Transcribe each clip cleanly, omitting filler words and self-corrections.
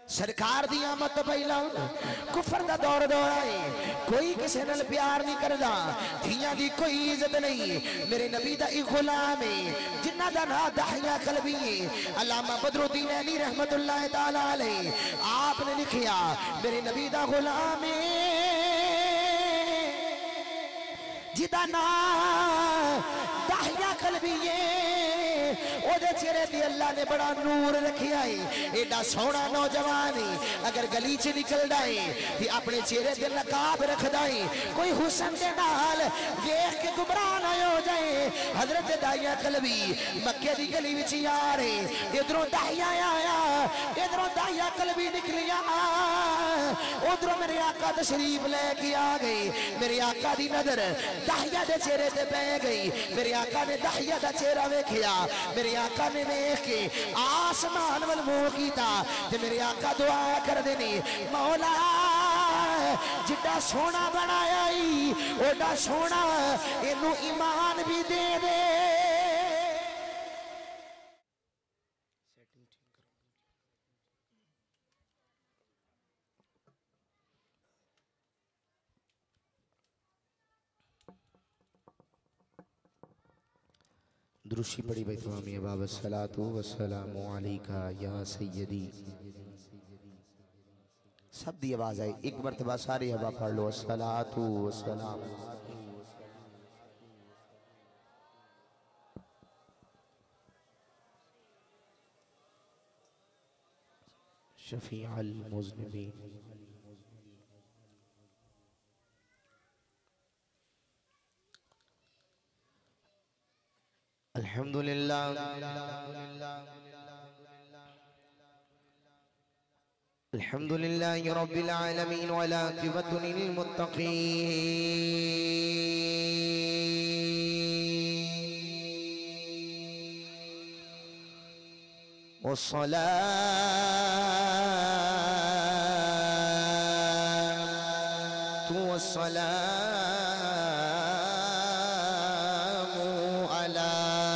सरकार दी आमद तो पहला कुफर का दौर है, कोई किसी नाल प्यार नहीं करता, धियां दी कोई इज्जत नहीं। मेरे नबी दा एक गुलाम है जिन्ना दा नाम दाहिया कलबी है, अल्लामा बदरुद्दीन ऐनी रहमतुल्लाह ताला अलैह। आपने लिखिया मेरे नबी दा गुलाम है जिदा नाम दाहिया कलबी है, ओदे चेहरे ते अल्लाह ने बड़ा नूर रखिया है। एडा सोहना नौजवान है, अगर गली च निकलदा है ते अपने चेहरे ते नकाब रखदा है, कोई हुस्न दे नाल देख के गुमराह ना हो जाए। हजरत दाहिया कलबी मक्के दी गली विच यार है, इधरों दाहिया आया, इधरों दाहिया कलबी निकलिया, उधरों मेरे आका तशरीफ लेके आ गए। मेरे आका दी नजर दाहिया दे चेहरे ते पै गई, मेरे आका ने दाहिया दा चेहरा वेखिया, मेरे आका ने वेख के आसमान वल मुंह कीता ते मेरे आका दुआ कर देनी, मौला जिड्डा सोना बनाया ही ओडा सोना इनू ईमान भी दे दे। दुरुशी पड़ी भाई तमामी अबाब सलातु वस्सलामु अलैका या सय्यदी। सब दी आवाज आई, एक मरतबा सारे हवा पढ़ लो, सलातु वस्सलाम। शफीअल मुज़निबीन। अल्हम्दुलिल्लाह अल्हम्दुलिल्लाहि रब्बिल आलमीन वल आक़िबतु लिल मुत्तक़ीन वस्सलातु वस्सलामु अला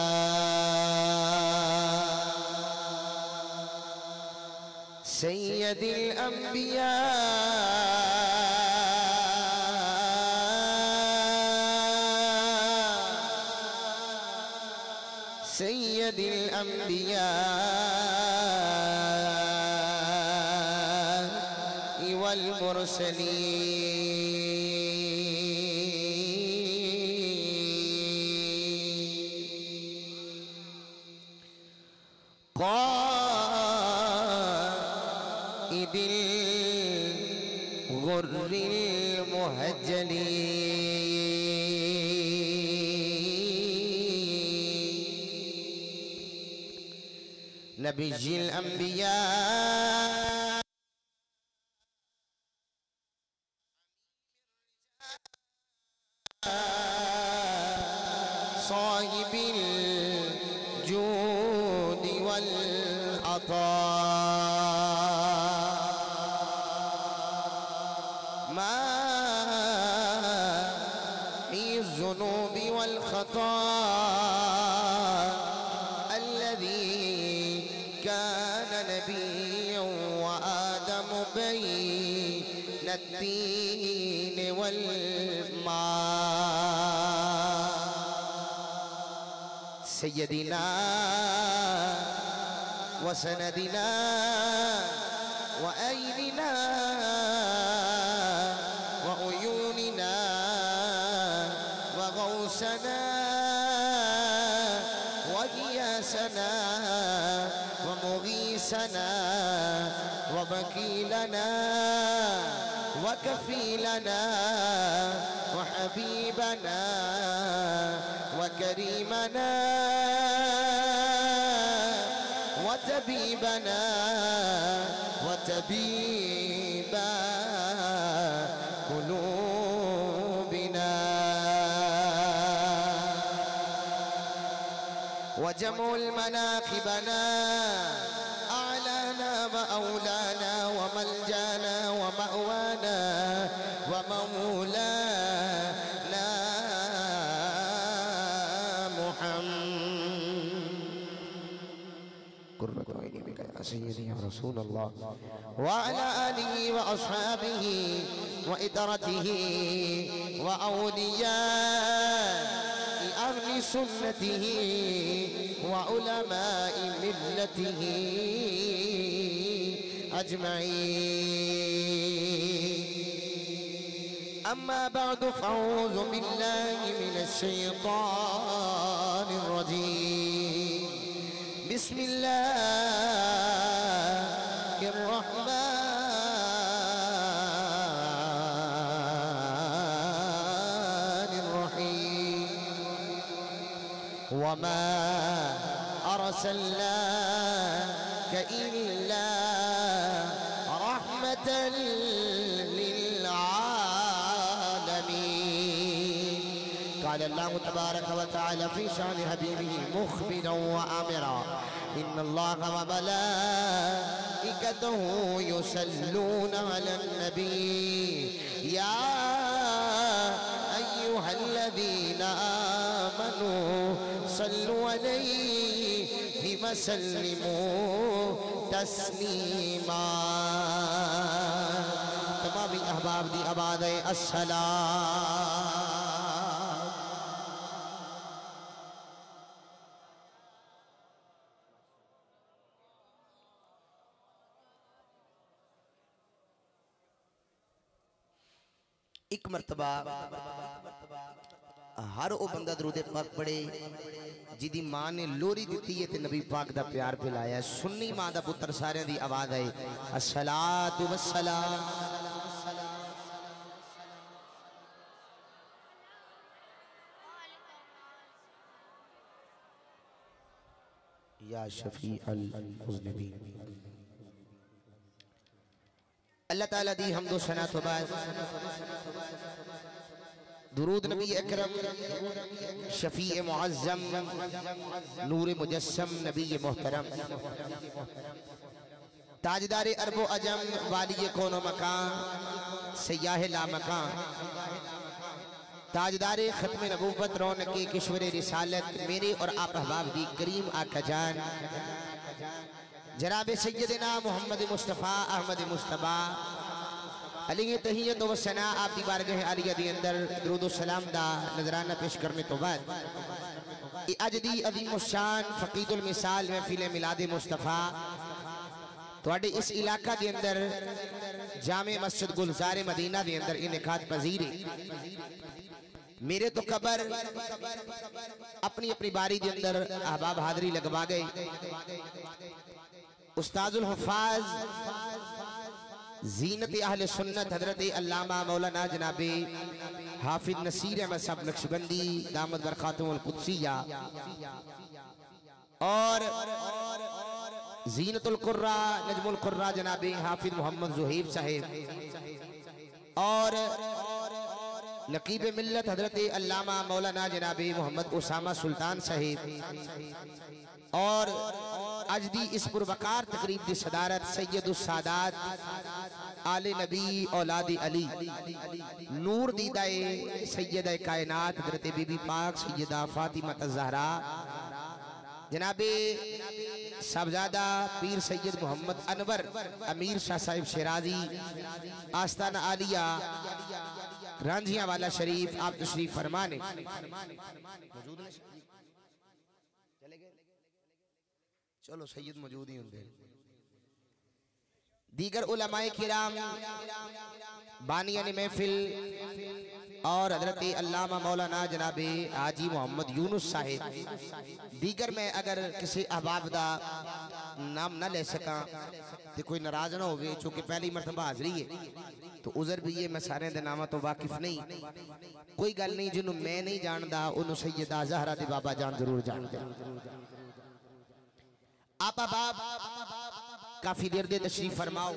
सय्यदिल अंबिया सय्यदिल अंबिया वल मुरसलीन क़ाइदिल गुर्रिल मुहज्जलीन नबिय्यिल अंबिया साहिबिल जूदि वल अता माही ज़ुनूबि वल खता अल्लज़ी कान नबिय्यन व आदम बैन अत्तीन वल मा सय्यदिना व सनदिना व ऐनिना व उयूनिना व गौसना व गियासना व मुगीसना व वकीलना व कफीलना व हबीबना व करीमना व तबीबना व तबीबा कुलूबिना व जमुल मनाक़िबना आलाना व औलाना व मलजाना व मअवाना व मौलाना मुहम्मद कुर्रतु ऐनी बिका सय्यदना रसूलुल्लाह व अला आलिहि व अस्हाबिहि व इतरतिहि व औलिया अहली सुन्नतिहि व उलमाए मिल्लतिहि अजमईन। अम्मा बअद फअऊज़ु बिल्लाहि मिनश शैतानिर रजीम। बिस्मिल्लाहिर रहमानिर रहीम। वमा अर्सलनाक इल्ला रहमतल लिल आलमीन। क़ाल अल्लाहु तबारक व तआला फ़ी शान हबीबिही मुख़बिरन व आमिरा इन्नल्लाह व मलाइकतहु युसल्लूना अलन नबी या अय्युहल्लज़ीना आमनू सल्लु अलैहि व सल्लिमू तस्लीमा। तमामी अहबाब दी आबाद अस्सलाम। एक मरतबा हर वो बंदा दरूदे पाक पढ़े जिदी मां ने लोरी दी है ते नबी पाक दा प्यार पिलाया। सुन्नी मां दा पुत्र सारे दी आवाज है अस्सलातु वस्सलाम या शफी अल मुज़निबीन। अल्लाह ताला दी हम्दो सना तो बाद दुरूद नबी अकरम शफी मुअज़्ज़म नूर मुजस्सम नबी मोहतरम ताजदार अरबो अजम वाली कोनो मकान सयाह ला मकान ताजदार खत्म नबूवत रौनक किश्वर रिसालत मेरे और आप अहबाब दी करीम आका जान जनाब सैयदना मोहम्मद मुस्तफ़ा अहमद मुस्तबा अली तहियत व सना आप दी बारगाह आलिया दी अंदर दुरूद व सलाम दा नजराना पेश करने तो बाद अज दी अज़ीम शान फ़क़ीदुल मिसाल महफिल मिलाद मुस्तफ़ा तुहाडे इस इलाका दे अंदर जामे मस्जिद गुलजार मदीना दे अंदर इनेकाद पजीर मेरे तो कबर अपनी अपनी बारी के अंदर अहबाब हाजरी लगवा गए। उस्ताजुल हुफ़ाज़ ज़ीनत अहले सुन्नत हज़रत अल्लामा मौलाना जनाबे हाफिज नसीर अहमद साहब नक्शबंदी दामद बरकातुहुल कुद्सिया और ज़ीनतुल कुर्रा नजमुल कुर्रा जनाबे हाफिज मोहम्मद ज़ुहैब साहेब और नकीब मिल्लत हजरत अल्लामा मौलाना जनाबी मोहम्मद उसामा सुल्तान साहिब और आज दी इस पुरवकार तकरीब की सदारत सैयदुस सादात आले नबी औलाद अली नूर दीदाए सैयदा कायनात हजरत बीबी पाक सैयदा फातिमा ज़हरा जनाबे साहबजादा पीर सैयद मोहम्मद अनवर अमीर शाह साहिब शिराजी आस्ताना आलिया रांझिया वाला शरीफ आप तशरीफ फरमाने चलो सैयद मौजूद ही होंगे। दीगर उलमाए किराम बानियान महफिल और हजरत अल्लामा मौलाना जनाबे हाजी मोहम्मद यूनुस साहिब दीगर में अगर किसी अहबाब दा नाम ना ले सका तो कोई नाराज ना हो चूंकि पहली मरतबा हाजरी है तो उजर भी ये मैं सारे दे नामा तो वाकिफ नहीं कोई गल नहीं जिन्हों मैं नहीं जानता उन्होंने सैयदा ज़हरा दे बाबा जान जरूर जानते आप अहबाब काफी देर दे तशरीफ फरमाओ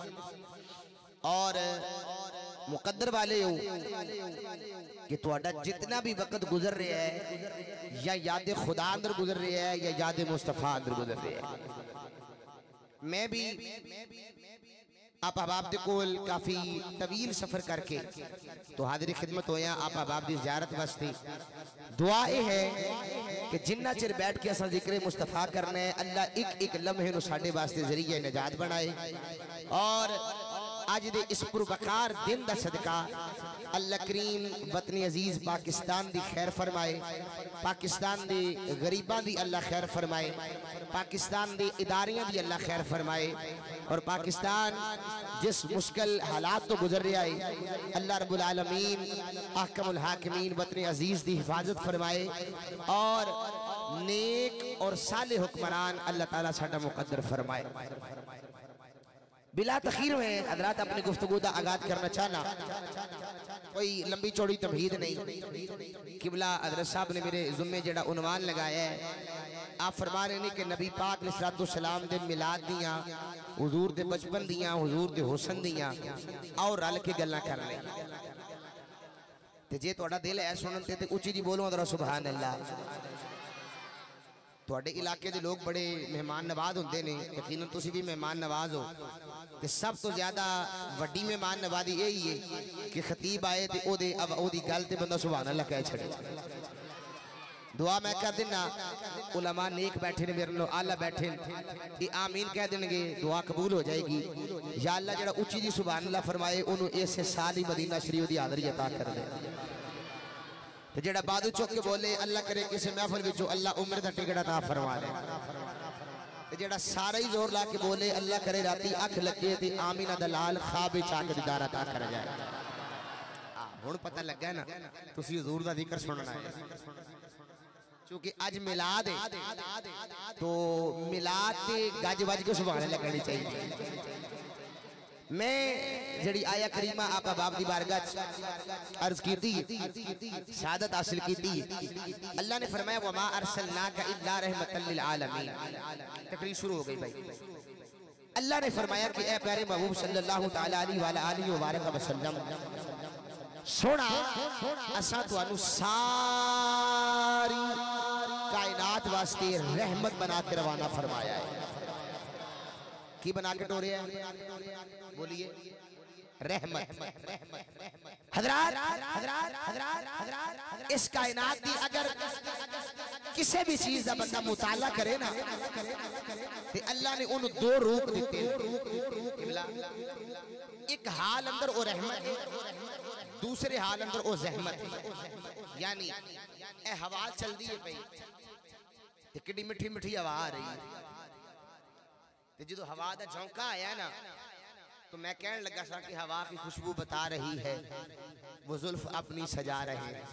और मुकद्दर वाले हो कि तुहाडा जितना भी वक्त गुजर रहा है या याद खुदा अंदर गुजर रहा है या याद मुस्तफ़ा अंदर गुजर रहा है मैं भी आप अहबाब दे कोल काफ़ी तवील सफ़र करके तो हाजिर खिदमत होया आप अहबाब की ज़ियारत वास्ते। दुआ यह है कि जिन्ना चिर बैठ के असा जिक्र मुस्तफ़ा करना है, अल्लाह एक एक लम्हे नूं साडे वास्ते ज़रिया निजात बनाए। और अज दे इस पुरवकार दिन दा सदका अल्लाह करीम वतनी अजीज पाकिस्तान दी खैर फरमाए, पाकिस्तान दे गरीबां दी अल्लाह खैर फरमाए, पाकिस्तान दे इदारियां दी अल्लाह खैर फरमाए। और पाकिस्तान जिस मुश्किल हालात तो गुजर रहा है, अल्लाह रब्बुल आलमीन अहकमुल हाकिमीन वतनी अजीज दी हिफाजत फरमाए और नेक और साले हुक्मरान अल्लाह ताला साडा मुकद्दर फरमाए। बिला तखीर में हजरात अपनी गुफ्तगू का आगाज करना चाहना, कोई लंबी चौड़ी तमहीद नहीं। किबला हजरत साहब ने मेरे जुम्मे जड़ा उन्वान लगाया है, आप फरमा रहे हैं कि नबी पाक अलैहिस्सलाम दे मिलाद दियां, हुजूर दे बचपन दियां, हुजूर दे हुसन दियां और रल के गल्लां कर ले। ते जे तुहाडा दिल है सुनन ते उच्ची जी बोलो जरा सुभान अल्लाह। तुहाडे इलाके के लोग बड़े मेहमान नवाज होंगे ने, यकीनन तुसी भी मेहमान नवाज हो। तो सब तो ज्यादा वड्डी मेहमान नवाजी यही है कि खतीब आए तो ओदी गल ते बंदा सुभान अल्लाह कह छड़े। दुआ मैं कर देना, उलमा नेक बैठे ने मेरे लो आला बैठे ये आमीन कह देंगे, दुआ कबूल हो जाएगी। या अल्लाह जरा उच्ची जी सुभान अल्लाह फरमाए उन्होंने इस साल ही मदीना शरीफ की हाज़री अता कर दे। तो जेड़ा बादू चुक के बोले अल्लाह करे किसी महफिल विचों अल्लाह उम्र का टिकट अता फरमा दे। तो जेड़ा सारा ही जोर ला के बोले अल्लाह करे राती अख लगे ते आमीना दलाल ख्वाब विच आके दीदार अता कर जाए। हुण पता लगा ना तुसी हुजूर दा जिक्र सुनना है, क्योंकि अज मिलाद है तो मिलाद ते गज वज के सुभान अल्लाह कहनी चाहिए। मैं जड़ी आया करीमा आप बाप दी बारगाह अर्ज की थी, शहादत हासिल की थी। अल्लाह ने फरमाया वमा अरसलनाका इल्ला रहमतल लिल आलमीन। तकरीर शुरू हो गई भाई। अल्लाह ने फरमाया कि ए प्यारे महबूब सल्लल्लाहु तआला अलैहि वसल्लम सोना असा तुहानू सारी कायनात वास्ते रहमत बना के रवाना फरमाया है। की बना के टोरे है? बोलिए रहमत। हजरात इस कायनात की अगर किसी भी चीज का बंदा मुताला करे ना तो अल्लाह ने उन्हें दो रूप दिते। एक हाल अंदर वो रहमत है, दूसरे हाल अंदर वो जहमत है। यानी ए हवा चलती है पई ते किड्डी मिठी मिठी हवा आ रही है, जो हवा का झोंका आया ना तो मैं कहने लगा सा कि हवा की खुशबू बता रही है वो जुल्फ अपनी सजा रहे हैं।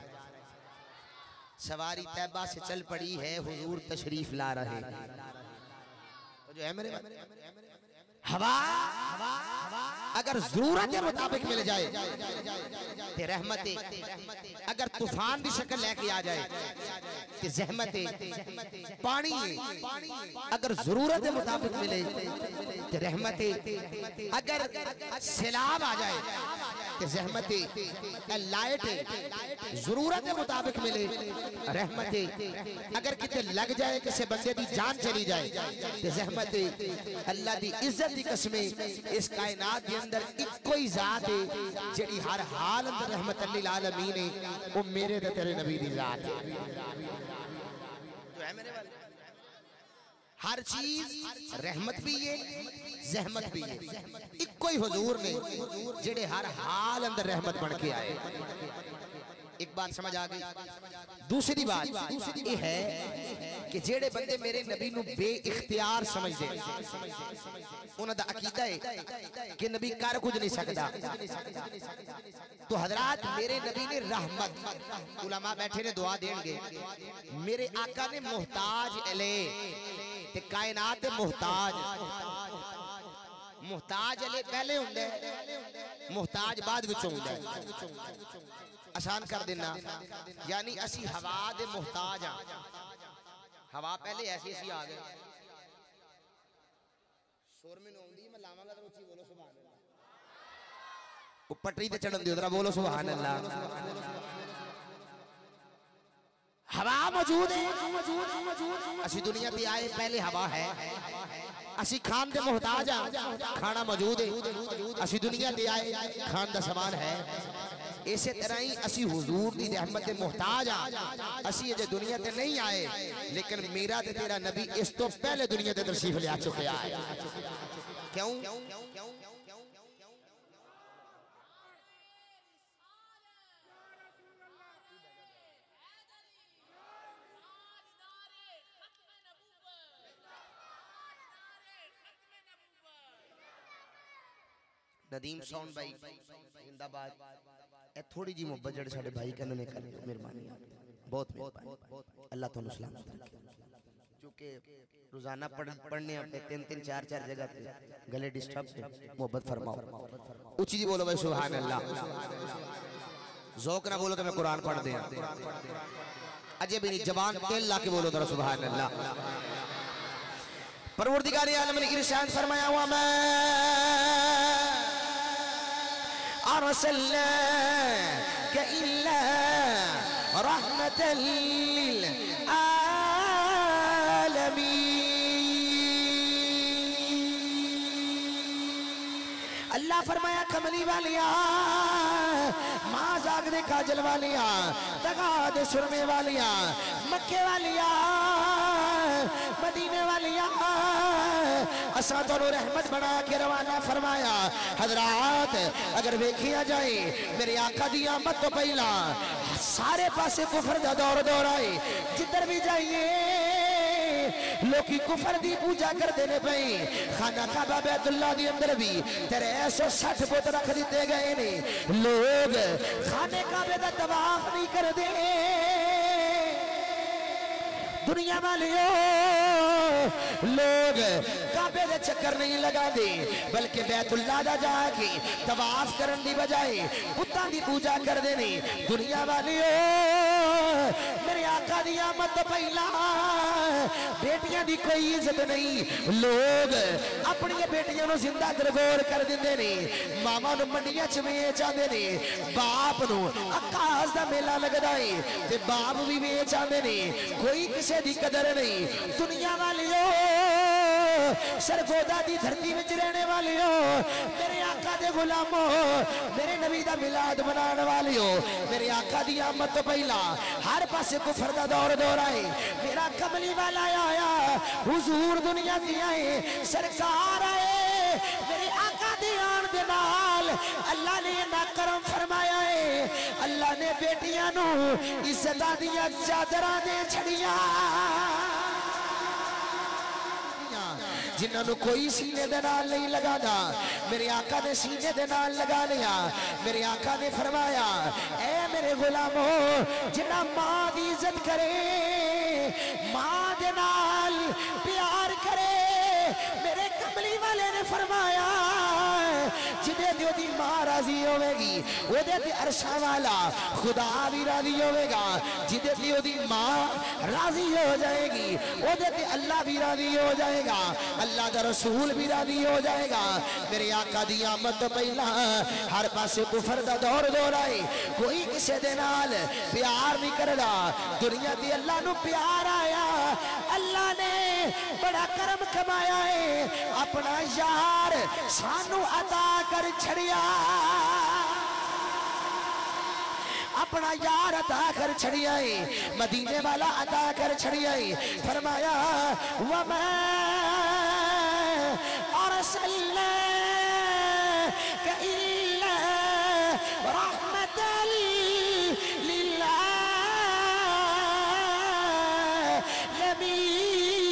सवारी तैबा से चल पड़ी है हुजूर तशरीफ ला रहे हैं। तो जो है मेरे हवा अगर जरूरत के मुताबिक मिल जाए तो रहमत, अगर तूफान की शक्ल लेके आ जाए तो जहमत, पानी अगर जरूरत के मुताबिक मिले तो रहमत, अगर सैलाब आ जाए तो जहमत, लाइट जरूरत के मुताबिक मिले रहमत, अगर कितने लग जाए किसी बंदे की जान चली जाए तो जहमत। अल्लाह की इज्जत की कसमें इस कायनात के अंदर इको ही जात है जिहड़ी हर हाल अंदर रहमत लिल आलमीन है, वो मेरे ते तेरे नबी दी जात है। जो है मेरे वाले हर चीज रहमत भी है जहमत भी है, इको ही हुजूर ने जिहड़े हर हाल अंदर रहमत बन के आए। एक बात समझ आ गई। दूसरी बात ये है कि जेड़े बंदे मेरे नबी नू बेइख्तियार समझदे, उन्हां दा अकीदा है कि नबी कर कुछ नहीं सकता। तो हजरात मेरे नबी ने रहमत, उलमा बैठे ने दुआ देंगे, मेरे आका ने मोहताज अले ते कायनात मोहताज, मोहताज अले पहले हुंदे मोहताज बाद विच हुंदा। आसान कर देना, यानी असी हवा दे मोहताज हाँ। हवा पहले ऐसी ऐसी आ गए सुर में नौंदी मैं लावांगा तो उच्ची बोलो सुभान अल्लाह। पटरी ते चढ़न दियो जरा बोलो सुभान अल्लाह। हवा मौजूद है। असी दुनिया ते आए पहले हवा है। असी खान दे मोहताज आ, खाना मौजूद है। असी दुनिया ते आए खान दा सामान है। इसे तरह ही असी हुजूर दी रहमत दे मोहताज आ। असी अजे दुनिया ते नहीं आए, लेकिन मेरा ते तेरा नबी इस तो पहले दुनिया ते तशरीफ ले आ चुके हैं। क्यों? नदीम साउंड भाई जिंदाबाद। ए थोड़ी जी मोहब्बत जड़े साडे भाई कहने ने कर मेहरबानी, बहुत मेहरबानी। अल्लाह तुहानू सलामत रखे। क्योंकि रोजाना पढ़ने अपने 3-3 4-4 जगह पे गले डिस्टर्ब से मोहब्बत फरमाओ। ऊंची जी बोलो भाई सुभान अल्लाह। ज़ौक ना बोलो तो मैं कुरान पढ़ दे। अजय भी नहीं, जबान तेल ला के बोलो जरा सुभान अल्लाह। परवरदिगार आलम ने इरशाद फरमाया हुआ मैं अरसलनाका इल्ला रहमतल लिल आलमीन। अल्लाह फरमाया कमली वालिया, माँ जागदे काजल वालिया, दगा दे सुरमे वालिया, मक्के वालिया, मदीने वालिया, असा तो रहमत बना के रवाना फरमाया। हजरात अगर वेखिया जाए मेरे आका दी आमद तो पहला सारे पासे कुफर दा दौर दौर आए। जिधर भी जाइए लोकी कुफर दी पूजा करते ने पे। खाना काबा बैतुल्लाह दी अंदर भी 360 बुत रख दिते गए ने। लोग खाने काबे दा तवाफ नहीं करते। दुनिया वालियों लोग काबे दे चक्कर नहीं लगाते, बल्कि बैतुल्लाह दा जाके तवाफ करन दी बजाय बुत्तां दी पूजा करदे ने। दुनिया वालियों मेरे आका दी आमद तो पहला बेटियां दी कोई इज्जत नहीं। लोग अपनी बेटियां नूं जिंदा दरगोर कर दिंदे ने, मावां नूं मंडियां च वेच आंदे ने। बाप नूं आकाश दा मेला लगदा है ते बाप भी वेच आंदे ने। कोई किसे दी कदर नहीं। दुनिया वालियों सरगोदा दी धरती में रहने वालियों, मेरे आका दे गुलामों, मेरे नबी दा मिलाद मनाने वालियों, मेरे आका दी आमद तो पहला हर पासे कुफर दा दौर दौर आए। मेरा कमली वाला आया, हुजूर दुनिया दी आए, सरकार आए। मेरे आका दी आन दे नाल अल्लाह ने ना करम फरमाया है। अल्लाह ने बेटियां नू इज्जतां दियां चादरां दे छड़ियां, जिन्होंने कोई सीने दे नाल नहीं लगाना, मेरे आका ने सीने दे नाल लगा लिया। मेरे आका ने फरमाया ऐ मेरे गुलामों, जिन्ना मां दी इज्जत करे, मां दे नाल प्यार करे, मेरे कमली वाले ने फरमाया जिदे दी ओदी मां राजी होवेगी ओदे ते अरशा वाला खुदा भी राजी होवेगा। जिदे दी ओदी मां राजी हो जाएगी ओदे ते अल्लाह भी राजी हो जाएगा, अल्लाह दा रसूल भी राजी हो जाएगा। मेरे आका दी आमद तो पहला हर पासे कुफर दा दौर दौर आए। कोई किसे दे नाल प्यार नहीं करदा। दुनिया दी अल्लाह नू प्यार आया, अल्लाह ने बड़ा करम कमाया है, अपना यार सानू अता कर छड़िया, अपना यार अता कर छड़िया है, मदीने वाला अता कर छड़िया है। फरमाया वमा अरसलनाका इल्ला रहमतल लिल आलमीन।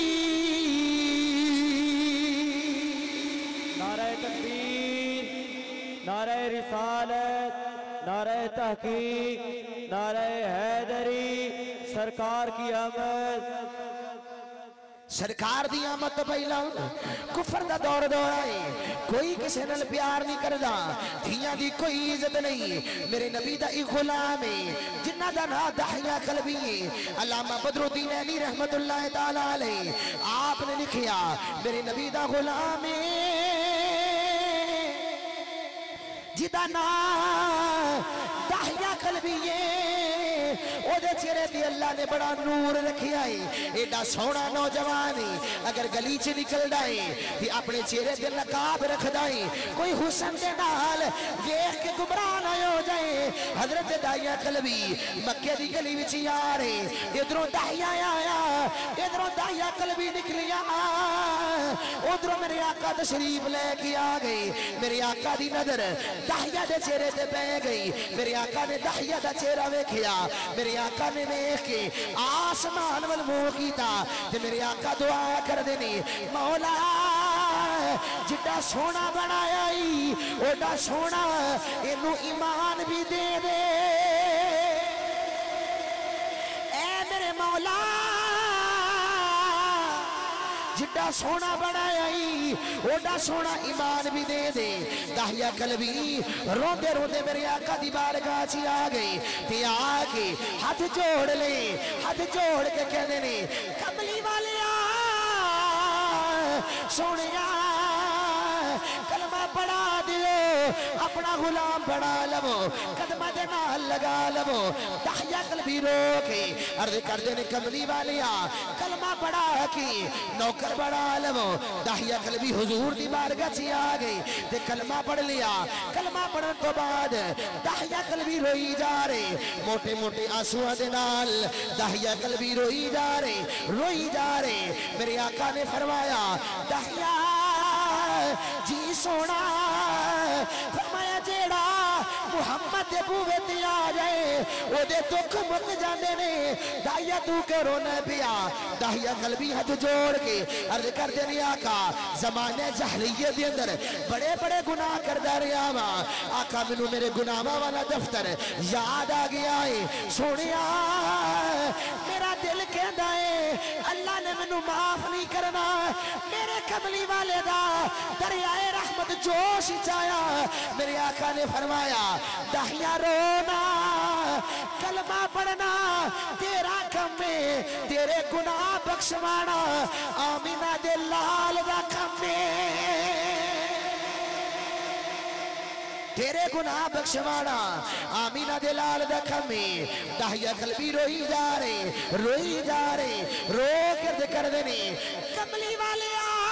नारे तकबीर, नारे रिसालत, नारे तहकीक, नारे हैदरी, सरकार की आमद। सरकार दी आमद तो पहला कुफर दा दौर दौर आए। कोई किसी नाल प्यार नहीं करदा, धियां दी कोई इज्जत नहीं। मेरे नबी दा एक गुलाम है जिन्ना दा नाम दाहिया कलबी है, अल्लामा बदरुद्दीन ऐनी रहमतुल्लाह तआला अलैह। आपने लिखिया मेरे नबी दा गुलाम है जिदा नाम दाहिया कलबी है, ओदे चेहरे ते अल्लाह ने बड़ा नूर रखिया है। एडा सोहना नौजवान है, अगर गली च निकलदा है ते अपने चेहरे ते नकाब रखदा है, कोई हुस्न दे नाल देख के गुमराह ना हो जाए। हजरत दाहिया कलबी मक्के दी गली विच यार है, इधरों दाहिया आया, इधरों दाहिया कलबी निकलिया, उधरों मेरे आका तशरीफ लेके आ गए। मेरे आका दी नजर दाहिया दे चेहरे ते पै गई। मेरे आका ने दाहिया दा चेहरा वेखिया, मेरे आका ने वेख के आसमान वल मुंह कीता ते मेरे आका दुआ करदे ने, मौला जिड्डा सोना बनाया ओडा सोना इनू ईमान भी दे दे। ऐ मेरे मौला जिड्डा सोना बनाया ओडा सोना ईमान भी दे दे। दाहिया कलबी रोंदे रोंदे मेरे आका दी बारगाह च आ गए ते आके हाथ जोड़ ले, हाथ जोड़ के कहते ने, कमली वाले सोनिया कलमा पढ़ा दियो, अपना गुलाम बना लवो, कदम दे नाल लगा लवो। दाहिया कलबी रो के अर्ज करते ने, कमली वालिया कलमा पढ़ा के नौकर बना लवो। दाहिया कलबी हुजूर दी बारगाह च आ गई ते कलमा पढ़ लिया। कलमा पढ़न तो बाद दाहिया कलबी रोई जा रहे, मोटे मोटे आंसुओं दे नाल दाहिया कलबी रोई जा रहे, रोई जा रहे। मेरे आका ने फरमाया, दाहिया जी सोना, फरमाया जेड़ा मुहम्मद दे बूवे ते आ जाए ओदे दुख मुक जांदे ने। दाहिया तू के रोना पिया। दाहिया कलबी हाथ जोड़ के अर्ज करदे ने, आका जमाने जहलियत दे अंदर बड़े बड़े गुनाह करदा रहा वा, आका मैनू मेरे गुनाहां वाला दफ्तर याद आ गया है। सोनिया मेरा दिल कहता है अल्लाह ने मैनू माफ नहीं करना। मेरे कमली वाले दा दरियाए रहमत जोश आया। मेरे आका ने फरमाया, दाहिया रोना, कलमा पढ़ना तेरा काम है, तेरे गुनाह बख्शवाना आमीना दे लाल दा काम है, तेरे गुनाह बख्शवाना आमीना दे लाल दा काम है। दाहिया कलबी रोई जा रहे, रोई जा रहे, रो कर देने, कमली वाले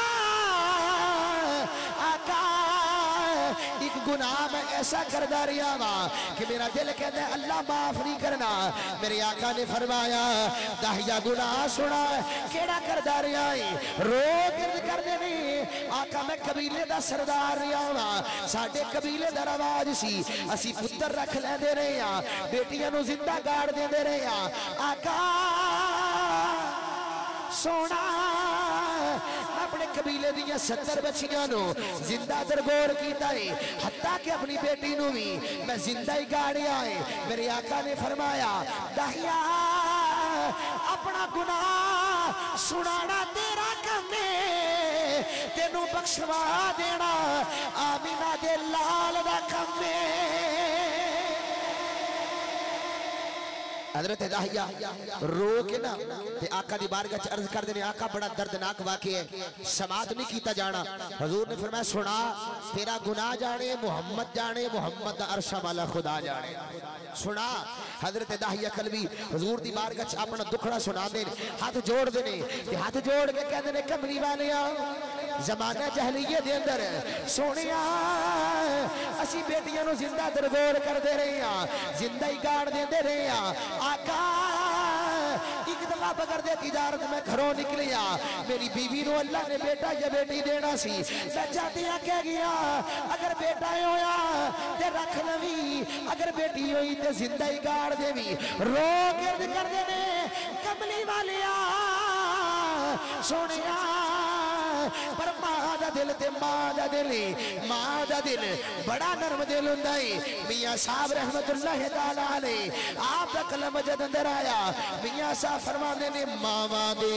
आका एक गुनाह मैं ऐसा करदा रहा वा कि मेरा दिल कहता है अल्लाह माफ नहीं करना। मेरे आका ने फरमाया, दाहिया गुनाह सुना केड़ा करदा रहा है, रो कर देने। आका मैं कबीले दा सरदार रहा वा, साडे कबीले दा रवाज सी, असी पुत्र रख लेंदे रहे आ, बेटियां नू जिंदा गाड़ देंदे रहे आ। आका सोना अपने कबीले दियां 70 बच्चियां नो जिंदा दरगोर कीता है, हत्ता कि अपनी बेटी नू भी मैं जिंदा ही गाड़िया है। मेरे आका ने फरमाया, दाहिया अपना गुनाह सुनाना तेरा काम है, तेनू बख्शवा देना आमीना दे लाल दा काम है। हजरत दाहिया रो के ना ते आका दी बारगाह च अर्ज कर देने, आका बड़ा दर्दनाक वाक़या है, समात नहीं कीता जाना। हजूर ने फरमाया, सुना तेरा गुनाह जाने मुहम्मद जाने, मुहम्मद दा अरशा वाला खुदा जाने। सुना हजरत दाहिया कलबी हजूर दी बारगाह च अपना दुखड़ा सुना दे, हाथ जोड़ देने, हाथ जोड़ के कहते ने, कमली वाले जमाना जहलियत दे अंदर सोनिया असी बेटियां नू जिंदा दरगोर करदे रहे हां, जिंदा ही गाड़ देंदे रहे हां। आका एक दफा बगर दे तिजारत में घरों निकलिया, मेरी बीवी नू अल्लाह ने बेटा या बेटी देना सी, मैं जातिया कह गया अगर बेटा होया ते रख लवी, अगर बेटी होई ते जिंदा ही गाड़ देवी। रो गिरद कर देने, कमली वालिया सोनिया, पर मां दा दिल ते मां दा दिल, मां दा दिल बड़ा नरम दिल हुंदा है। मियां साहब रहमतुल्लाह तआला अलैह आप दा कलम जद अंदर आया, मियां साहब फरमांदे ने, मावा दे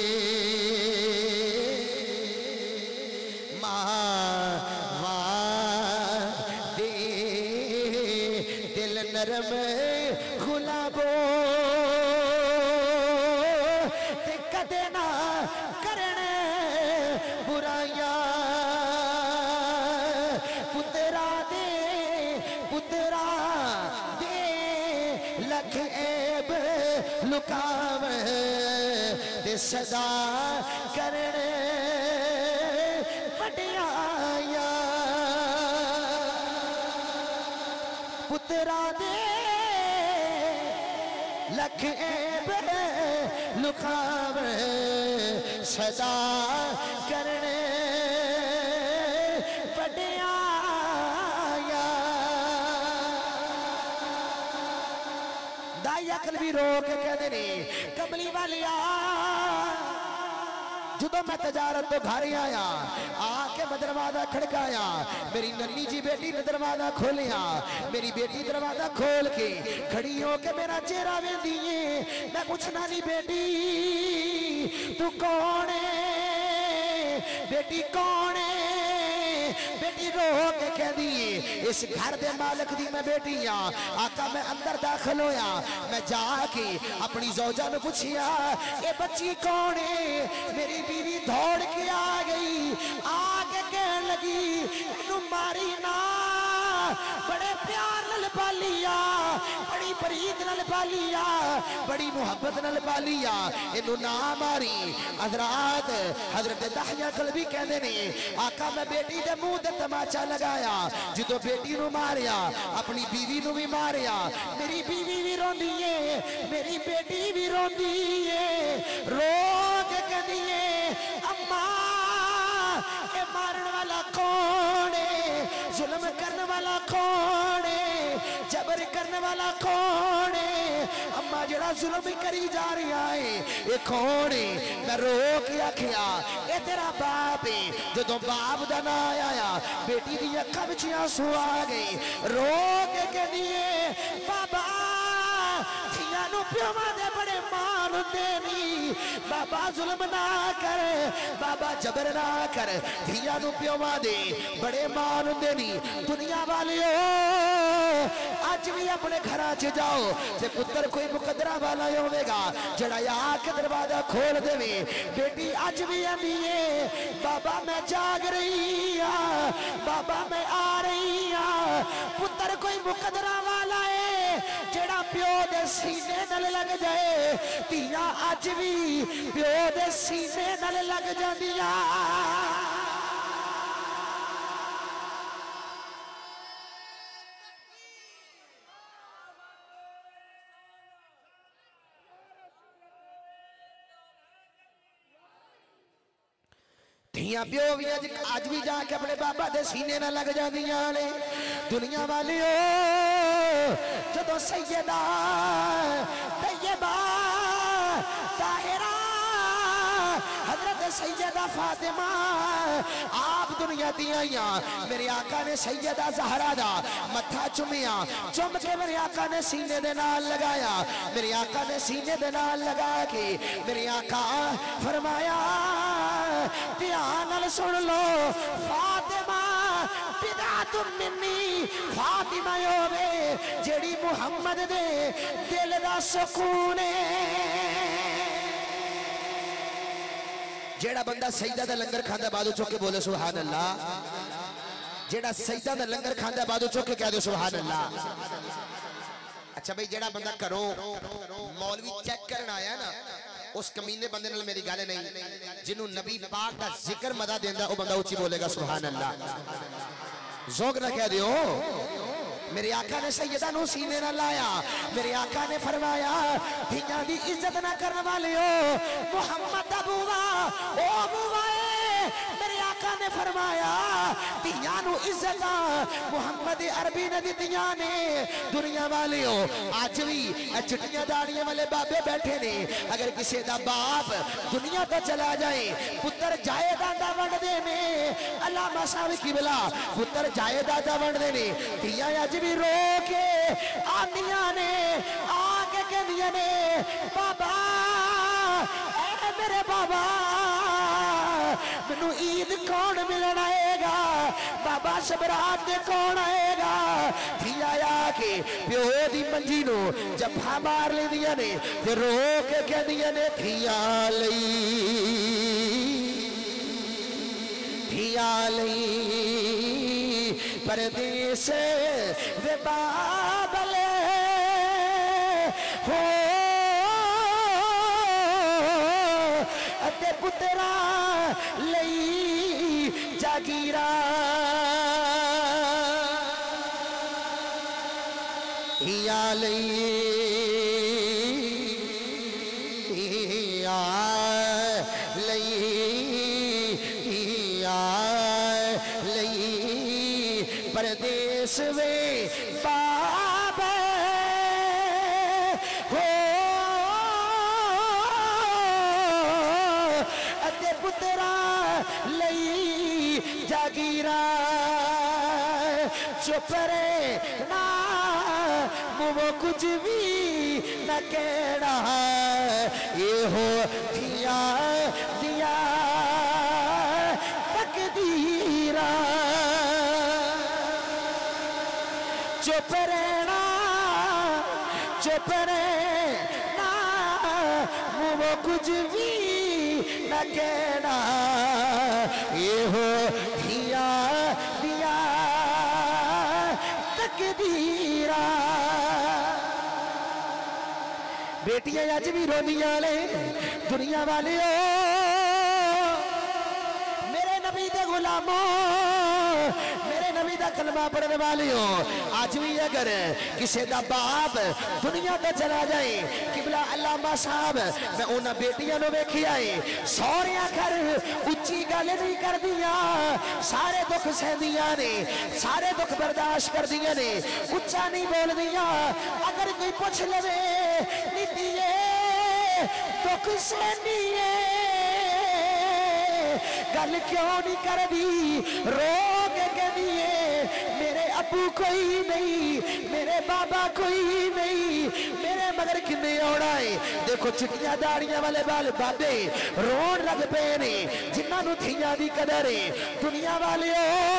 मावा दे दिल नरम गुलाबो ते कदे ना करने बुराइयां, पुत्रा दे लख ऐब लुकावे ते सदा करने वडियाया पुत्रा दे लख ऐब लुकावे सदा करने वडियाया दाई अकल भी रो के कहते ने कमली वालिया जो मैं तजारत तो घर आया आके मैं दरवाजा खड़काया मेरी नन्नी जी बेटी ने दरवाजा खोलिया मेरी बेटी दरवाजा खोल के खड़ी होके मेरा चेहरा वेंदी है मैं पूछना नहीं बेटी तू कौन है बेटी कौन है बेटी रो के कह दी इस घर दे मालिक दी मैं बेटी हाँ आका मैं अंदर दाखिल होया मैं जाके अपनी जोजा ने पूछिया ये बच्ची कौन है मेरी बीवी दौड़ के आ गई आके कहने लगी इनू मारी ना बड़े प्यार नाल पालिया बड़ी प्रीत नाल पालिया बड़ी मुहब्बत नाल पालिया इनू ना मारी हजरत हजरत दाहिया कल्बी कहते ने आका मैं बेटी दे मुंह ते तमाचा लगाया जो बेटी नू मारिया अपनी बीवी नू भी मारिया मेरी बीवी भी रोंदी है मेरी बेटी भी रोंदी है रो के कहदी है अम्मा ये मारन वाला कौन है जुल्म करने वाला कौन है जबर करने वाला कौन है अम्मा जड़ा जुल्म भी करी जा रहा है ये कौन है मैं रो के आखिया ये तेरा बाप है जो बाप का ना आया बेटी दी अखां विच आंसू आ गए रो के कहदी है बाबा धियां नूं प्योवां दे बड़े मान हुंदे नी बाबा जुल्म ना कर बाबा जबर ना कर धियां नूं प्योवां दे बड़े मान हुंदे नी दुनिया वालियो अज भी अपने घर च जाओ ते पुत्र कोई मुकदरा वाला होवेगा जड़ा आके दरवाजा खोल देवे बेटी अज भी आंदी है बाबा मैं जाग रही हाँ बाबा मैं आ रही हाँ पुत्र कोई मुकदरा वाला है जड़ा प्यो दे सीने नाल लग जाए धीयां अज भी प्यो दे सीने नाल लग जांदियां धियां प्यो भी अज भी जाके अपने बाबा दे सीने ना लग जांदियां ने दुनिया वालियो जदों सैयदा तैयबा ताहिरा हजरत सैयदा फातिमा आप दुनिया दी आईया मेरे आका ने सैयदा ज़हरा दा मत्था चुमिया चुम के मेरे आका ने सीने दे नाल लगाया मेरे आका ने सीने दे नाल लगा के मेरे आका फरमाया ध्यान नाल सुन लो फातिमा बिदातुम मिन्नी फातिमा होवे जेड़ी मुहम्मद दे दिल दा सुकून जेड़ा बंदा सईदा दा लंगर खांदा बादू चुक के बोले सुभान अल्लाह जेड़ा सईदा दा लंगर खांदा बादू चुक के कह दो सुभान अल्लाह अच्छा भाई जेड़ा बंदा करो मौलवी चेक करना आया ना उस कमीने बंदे नाल मेरी गल नहीं जिन्हों नबी पाक का जिक्र मदा देंदा वो बंदा उच्ची बोलेगा सुभान अल्लाह जोग ना कह दियो मेरे आका ने सैयदा नू सीने ना लाया मेरे आका ने फरमाया धियां दी इज्जत ना करने वाले हो मुहम्मद अबूवा ओ अबूवा मेरे आका ने फरमाया धियां नू इज्जत मुहम्मद अरबी ने दित्तियां ने दुनिया वाले हो अज भी चिट्टियां दाड़ियां वाले बाबे बैठे ने अगर किसी दा बाप दुनिया तो चला जाए पुत्र जायदादा वंडदे ने अल्लामा साहब किबला पुत्र जायदादा वंडदे ने धियां अज भी रो के आंदियां ने आके कहदियां ने बाबा ऐ मेरे बाबा मैनू ईद कौन मिलन आएगा बाबा सबरात दे कौन आएगा धिया आके प्यो दी मंजी नू जफा मार लेंदियां ने ते रो के कहदियां ने धिया लई परदेस वे बाबले हो अते पुत्रा लई जागीरा हिया लई परदेश वे बाब हो अते पुत्रा लई जागीरा चुप रे ना वो कुछ भी न कहना ये हो दिया दिया तकदीरा चुप रहना चुप रहना वो कुछ भी न कहना ये हो दिया दिया तकदीरा बेटियां अज भी रोंदियां ने दुनिया वाले मेरे नबी दे गुलामों मेरे नबी दा कलमा पढ़ने वाले हो आज भी अगर किसी दा बाप दुनिया तो चला जाए किबला अल्लामा साहब मैं उन्होंने बेटियां नु वेखिया है सौरिया घर उच्ची गल नहीं कर दिया सारे दुख सहदियां ने सारे दुख बर्दाश्त कर दिया ने उच्चा नहीं बोल दिया अगर कोई पूछ लवे नीतिए दुख सहनिए गल क्यों नहीं कर दी रो के कहदिए मेरे अबू कोई नहीं मेरे बाबा कोई नहीं मेरे मगर किन्ने आना है देखो चिट्टियां दाड़ियां वाले बाल बाबे रोन लग पे ने जिन्होंने थियां दी कदर है दुनिया वाले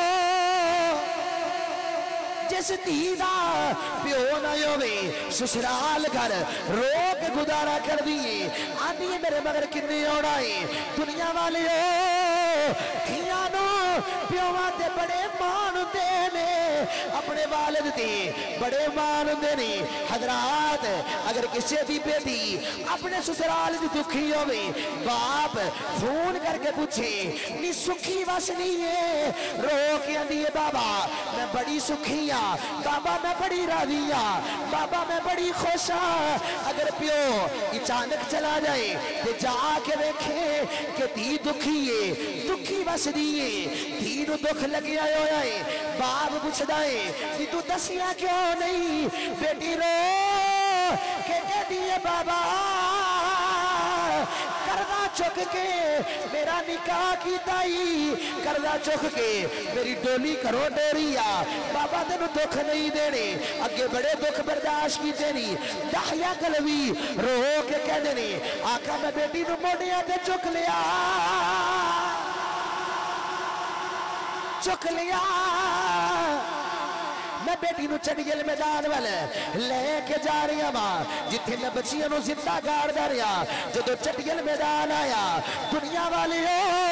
जिस धी दा प्यो ना होवे ससुराल घर रो के गुजारा कर दिए आंधी मेरे मगर किन्ने आना है दुनिया वाले धियां नु प्योवां ते बड़े मान हुंदे ने अपने वालिद ते बड़े मान हुंदे ने हजरात अगर किसी दी बेटी अपने ससुराल दी दुखी होवे बाप फोन करके पूछे नी सुखी वस नहीं है रो के आंदी है बाबा मैं बड़ी सुखी हाँ बाबा मैं बड़ी राजी हाँ बाबा मैं बड़ी खुश हाँ अगर प्यो अचानक चला जाए तो जाके वेखे कि धी दुखी है दुखी वसदी है धी नूं दुख लग्या होया है बाप पुछदा है कि तू दसिया क्यों नहीं बेटी रो के कहदी है बाबा करदा चुक के मेरा निकाह कीताई करदा चुक के मेरी डोली करो डोरी आ बाबा तेन दुख नहीं देने अगे बड़े दुख बर्दाश्त कीते नहीं दाहिया कलवी रो के कहते ने आका मैं बेटी नूं मोढियां ते चुक लिया मैं बेटी नूं चढ़ियल मैदान वाल लेके जा रही वा जिथे मैं बच्चियां नूं जिंदा गाड़दा रहा जदों चढ़ियल मैदान आया दुनिया वाले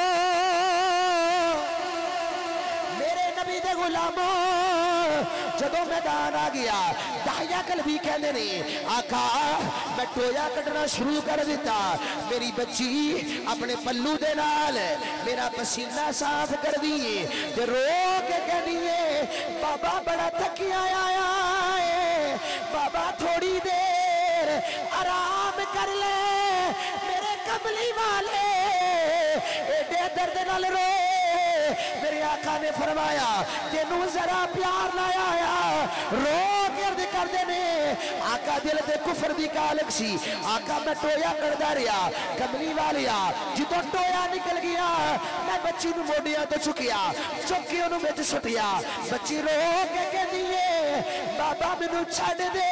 मेरे नबी दे गुलामों जदों मैदान आ गया दाहिया कलबी कहते ने आका मैं टोया कटना शुरू कर दिता मेरी बच्ची अपने पल्लू दे नाल मेरा पसीना साफ कर दिए ते रो के कहदिए बाबा बड़ा थकिया आया है बाबा थोड़ी देर आराम कर ले मेरे कमली वाले एडे दर्द नाल रो मेरे आका ने फरमाया तेनू जरा प्यार ना आया रो के करदे ने आका दिल दे कुफर दी कालक सी आका मैं टोया करदा रहा कमली वालिया जिदों टोया निकल गया मैं बच्ची नूं मोढियां ते चुकिया चुक के ओनू विच सुटिया बच्ची रो के कहदी है बाबा मैनू छड्ड दे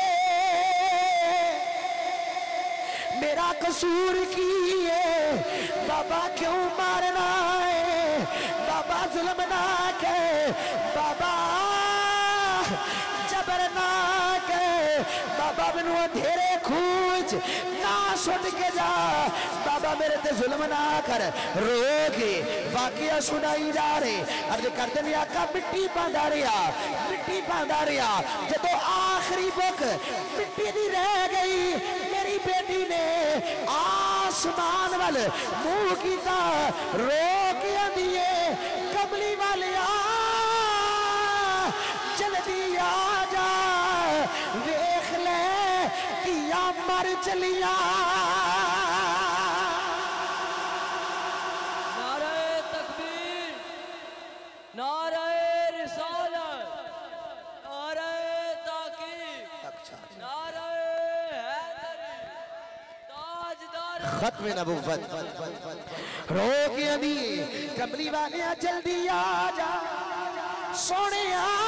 मेरा कसूर की है बाबा क्यों मारना है बाबा जुल्म ना के बाबा जबर ना के बाबा मैनू अंधेरे खूच ना सुट के जा, बाबा मेरे ते जुल्म ना कर। रो के वाकिया सुनाई जा रहे, अर्ज करते ने आका मिट्टी पांदा रहा, मिट्टी पांदा रहा, जदों आखिरी बुक मिट्टी दी रह गई, मेरी बेटी ने आसमान वाल मुंह कीता, रो के आंदी है कमली वालिया जल्दी आ जा, वेख ले किया मर चलिया। नारे तकबीर, नारे रिसालत, नारे ताकीब, नारे हैदरी, ताजदार खत्म नबुव्वत। रो के अभी कमली वाले जल्दी आ जा, सोने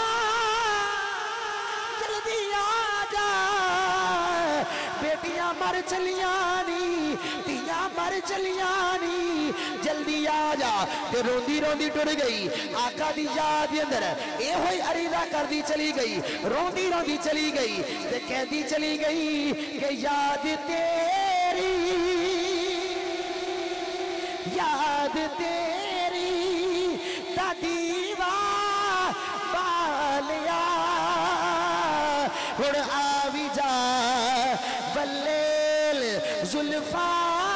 जल्दी आ जा, बेटियां मर चलिया नी, धियां मर चलिया नी, जल्दी आ जा। ते रोंदी रोंदी टुर गई आका दी याद दे अंदर, ए होई अरीदा करदी चली गई, रोंदी रोंदी चली गई ते कहदी चली गई कि याद तेरी, याद तेरी दादी वालिया, हुण आवी जा बल्लेल जुल्फा।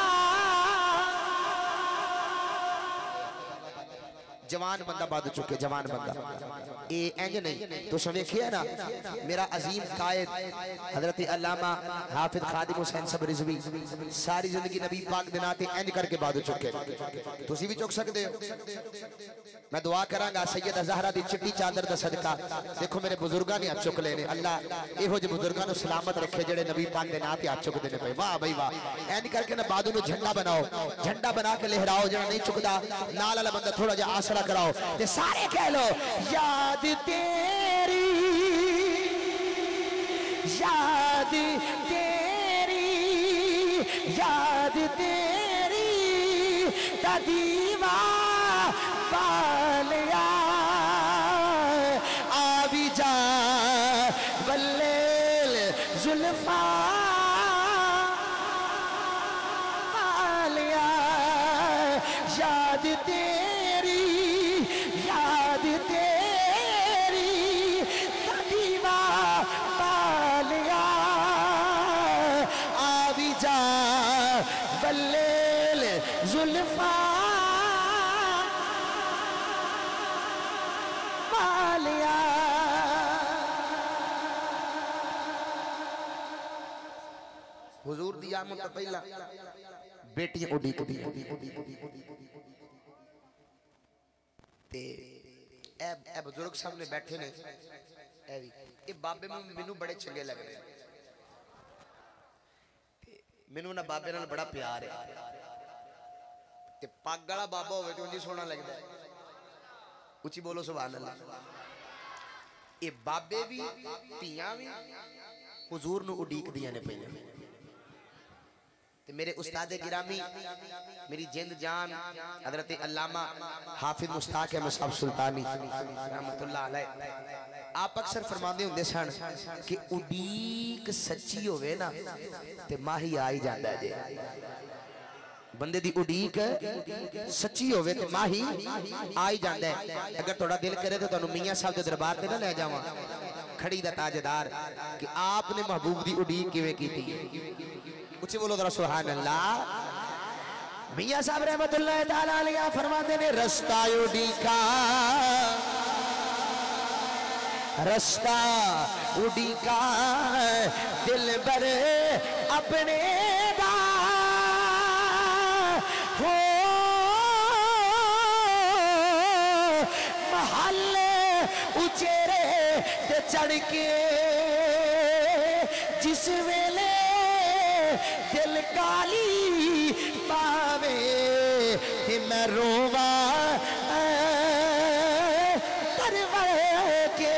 जवान बंदा बाद चुके, जवान बंदा ये इंज नहीं तो वेखिया ना, मेरा अजीम कायद हजरत अल्लामा हाफिज खादिम हुसैन सब रिजवी सारी जिंदगी नबी पाक दे नाते इंज करके बाद चुके, तुसी भी चुक सकते हो। मैं दुआ करांगा सैयदा ज़हरा दी चिट्टी चादर दा सदका, देखो मेरे बुजुर्गां ने हाथ चुक लेने, अल्लाह इहो जे बुजुर्गां नूं सलामत रखे जेड़े नबी पाक दे नाते हाथ चुकदे ने पे। वाह भाई वाह, इंज करके ना बादू नूं झंडा बनाओ, झंडा बना के लहराओ, जेड़ा नहीं चुकदा नाल वाला बंदा थोड़ा जिहा आसरा कराओ ते सारे कह लो याद तेरी, याद तेरी, याद तेरी दादी वालिया, आवी जा बल्लेल जुल्फा वालिया, याद तेरी, याद तेरी दादी वालिया, आवी जा बल्लेल जुल्फा वालिया। हुजूर दी आमद तो पहला बेटियां उड़ीकदी ते ए बुजुर्ग सामने बैठे ने, ए भी ये बाबे मैनू बड़े चंगे लगदे, मैनू ना बाबे नाल बड़ा प्यार है, ते पग वाला बाबा होवे ते उंज सोहना लगदा है। उची बोलो सुभान अल्लाह। ये बाबे भी धियां भी हुजूर नू उड़ीकदियां ने पईयां। मेरे उस्ताद गिरामी मेरी जिंद जान हजरत अल्लामा हाफिज मुश्ताक अहमद साहब सुल्तानी रहमतुल्लाह अलैह, आप अक्सर फरमाते होंदे सन कि उड़ीक सच्ची होवे ना ते माही आ ही जांदा जे, बंदे दी उड़ीक सच्ची होवे ते माही आ ही जांदा है। अगर थोड़ा दिल करे तो तुहानू मियां साहब दे दरबार ते ना ले जावां, खड़ी दा ताजदार, कि आपने महबूब दी उड़ीक किवें कीती। उच्ची बोलो जरा सुभान अल्लाह। मियां साहब रहमतुल्लाह ताला अलैह फरमाते ने रास्ता उड़ीका, रास्ता उड़ीका दिल बर अपने दा हो, महल उचेरे ते चढ़ के जिस वेले दिल काली पावे कि मैं रोवा करवा के।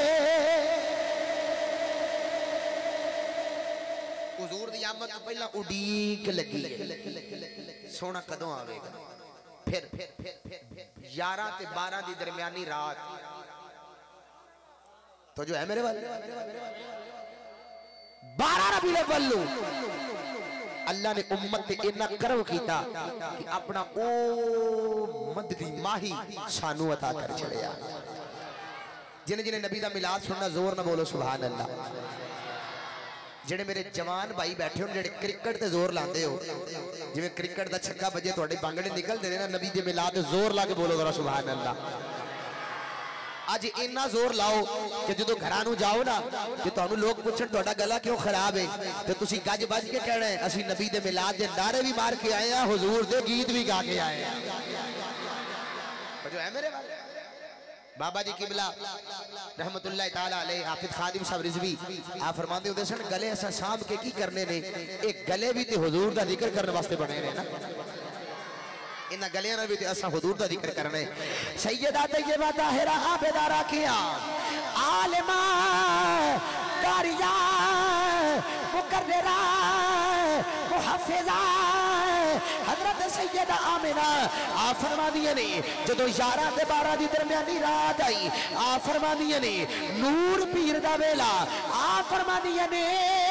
हुजूर दी आमद तो पहला उड़ीक लगी, सोना कदों आवेगा। फिर 11 ते 12 दी दरमियानी रात तो जो है मेरे वाले 12 रबीउल अव्वल अल्लाह ने उम्मत ते इन्ना करम कीता कि अपना ओ मददी माही सानू अता कर छड़िया। जिन्हें जिन्हें नबी दा मिलाद सुनना जोर ना बोलो सुभान अल्लाह। जेडे मेरे जवान भाई बैठे हो जेडे क्रिकेट ते जोर लाते हो, जिवें क्रिकेट दा छक्का बजे तुहाडे बांगड़े निकलदे ने ना, नबी दे मिलाद ते जोर ला के बोलो जरा सुभान अल्लाह। अज इन्ना जोर लाओ कि जो घर जाओ ना तो तुहानू लोग पूछन तुहाडा गला क्यों खराब है तो तुसी गज बज के कहना है असी नबी दे मिलाद दे नारे भी मार के आए हैं, हुजूर दे गीत भी गा के आए हैं। जो है मेरे वाले बाबा जी किबला रहमतुल्लाह ताला अलैह हाफिज खादिम साहब रिजवी आप फरमाते होंदे सन गले असा सांभ के की करने ने, एक गले भी ते हुजूर दा जिक्र करने वास्ते बने ने ना, इन गलियां भी ते असा हुजूर दा जिक्र करने। सैयदा तैयबा ताहिरा आबिदा राकिया आलिमा कारिया मुकर्ररा मुहफ्फिजा हजरत सैयदा आमिना आप फरमादियां ने जदों 11 ते 12 दी दरमियानी रात आई आप फरमादियां ने नूर पीर दा वेला आप फरमादियां ने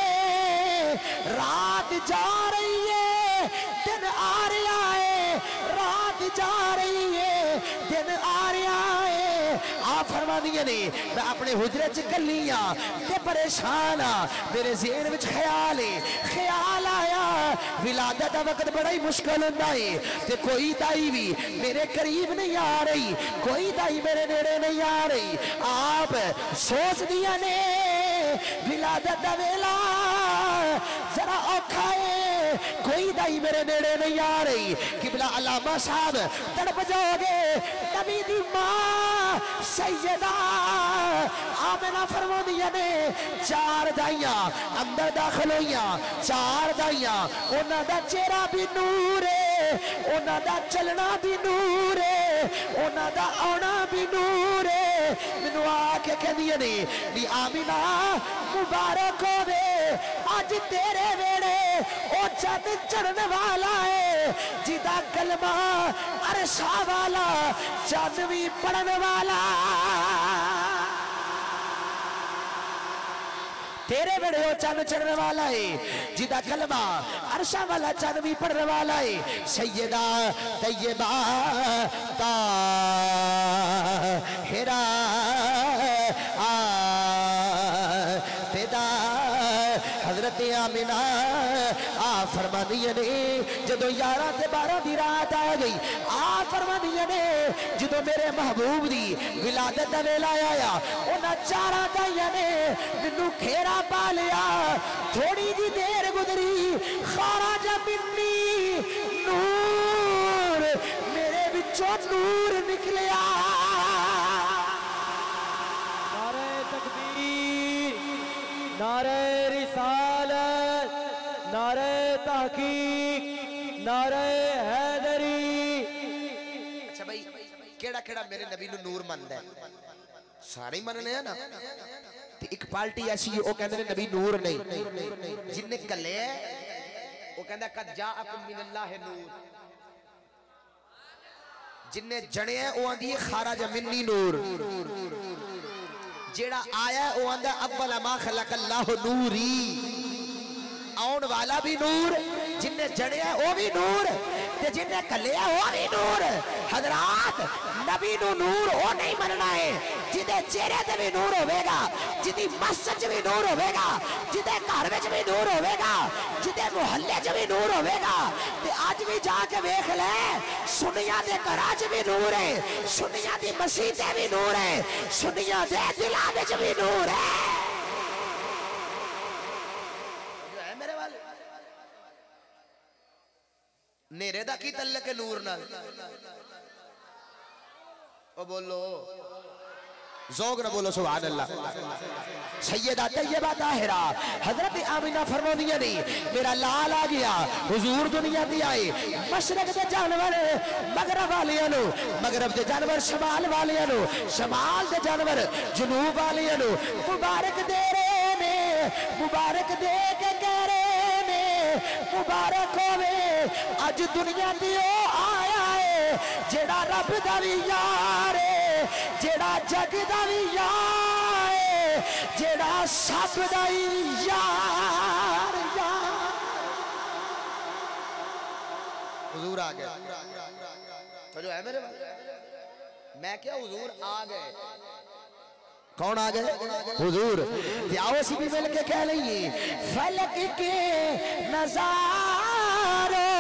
रात जा रही है दिन आ रहा है, रात जा रही है दिन आ रहा है। आप फरमादियां ने मैं अपने हुजरे च कल्ली आ ते परेशान आ, मेरे ज़हन विच ख्याल आया विलादत दा वक्त बड़ा ही मुश्किल होंदा है ते कोई दाई भी मेरे करीब नहीं आ रही, कोई दाई मेरे नेड़े नहीं आ रही। आप सोच दिया ने विलादत दा वेला जरा औखा है, कोई दाई मेरे नेड़े नहीं आ रही। किबला अल्लामा साहब तड़प जाओगे, नबी दी मां सैयदा आमिना फरमादियां ने 4 दाइयां अंदर दाखिल होइयां, 4 दाइयां उन्हां दा चेहरा भी नूर है, उन्हां दा चलना भी नूर है, उन्हां दा आना भी नूर है। मैनू आके कहदियां ने नी आमिना मुबारक होवे अज तेरे वेड़े ओ चंद चढ़न वाला है जिदा कलमा अरशा वाला चंद भी पढ़न वाला। तेरे बड़े ओ चंद चढ़ने वाला है जिदा कलमा अरशा वाला चंद भी पढ़ने वाला है। सैयदा तैयबा ताहिरा हजरत आमिना आ फरमादियां ने जदों 11 ते 12 दी रात आ गई आ फरमादियां ने जदों मेरे महबूब दी विलादत दा वेला आया उन्हां 4 दाइयां ने मैनू घेरा पा लिया। थोड़ी जी देर गुजरी खारा जा मिन्नी नूर मेरे विचों नूर निकलिया। नारे तकबीर, नारे रिसालत, नारे तहकीक, नारे हैदरी। अच्छा भाई केड़ा केड़ा मेरे नबी नू नूर मनदा है? सारे ही मनने हैं ना। ते एक पार्टी ऐसी है वो कहंदे ने नबी नूर नहीं, जिन्ने कले वो कहंदा कद जाअकुम मिनल्लाहि नूर, जिन्ने जणे है वो आंदी है खाराज मिन्नी नूर, जेड़ा आया वो आंदा अव्वल मा खलकल्लाहु नूरी, आउन वाला भी नूर, जिन्ने जड़िया वो भी नूर ते जिन्ने कलिया वो भी नूर। हजरात नबी नू नूर वो नहीं मनना है जिदे चेहरे ते भी नूर होवेगा, जिदी मस्जिद च भी नूर होवेगा, जिदे घर विच भी नूर होवेगा, जिदे मुहल्ले च भी नूर होवेगा। ते आज भी जाके वेख ले सुनिया दे घरां च भी नूर है, सुनिया दी मसीते भी नूर है, सुनिया दे दिलां विच भी नूर है। नेरे दा की तल्लक है नूर नाल? ओ बोलो ज़ौक़ ना बोलो सुभान अल्लाह। सैयदा तैयबा ताहिरा हजरत आमिना फरमादियां ने मेरा लाल आ गया हुजूर दुनिया दी आए, मशरक दे जानवर मगरब वालियां नु, मगरब दे जानवर शमाल वालियां नु, शमाल दे जानवर जनूब वालियां नु मुबारक दे रहे ने, मुबारक दे के कह रहे ने मुबारक होवे अज दुनिया दी ओ आया है जेड़ा रब दा भी यार है, जेड़ा जग दा भी यार है, जेड़ा सब दा यार हुजूर आ गए। तो जो है मेरे मैं क्या हुजूर आ गए। कौन आ गए? हुजूर। आओ असी भी मिल के कह लइए फलक के नजारों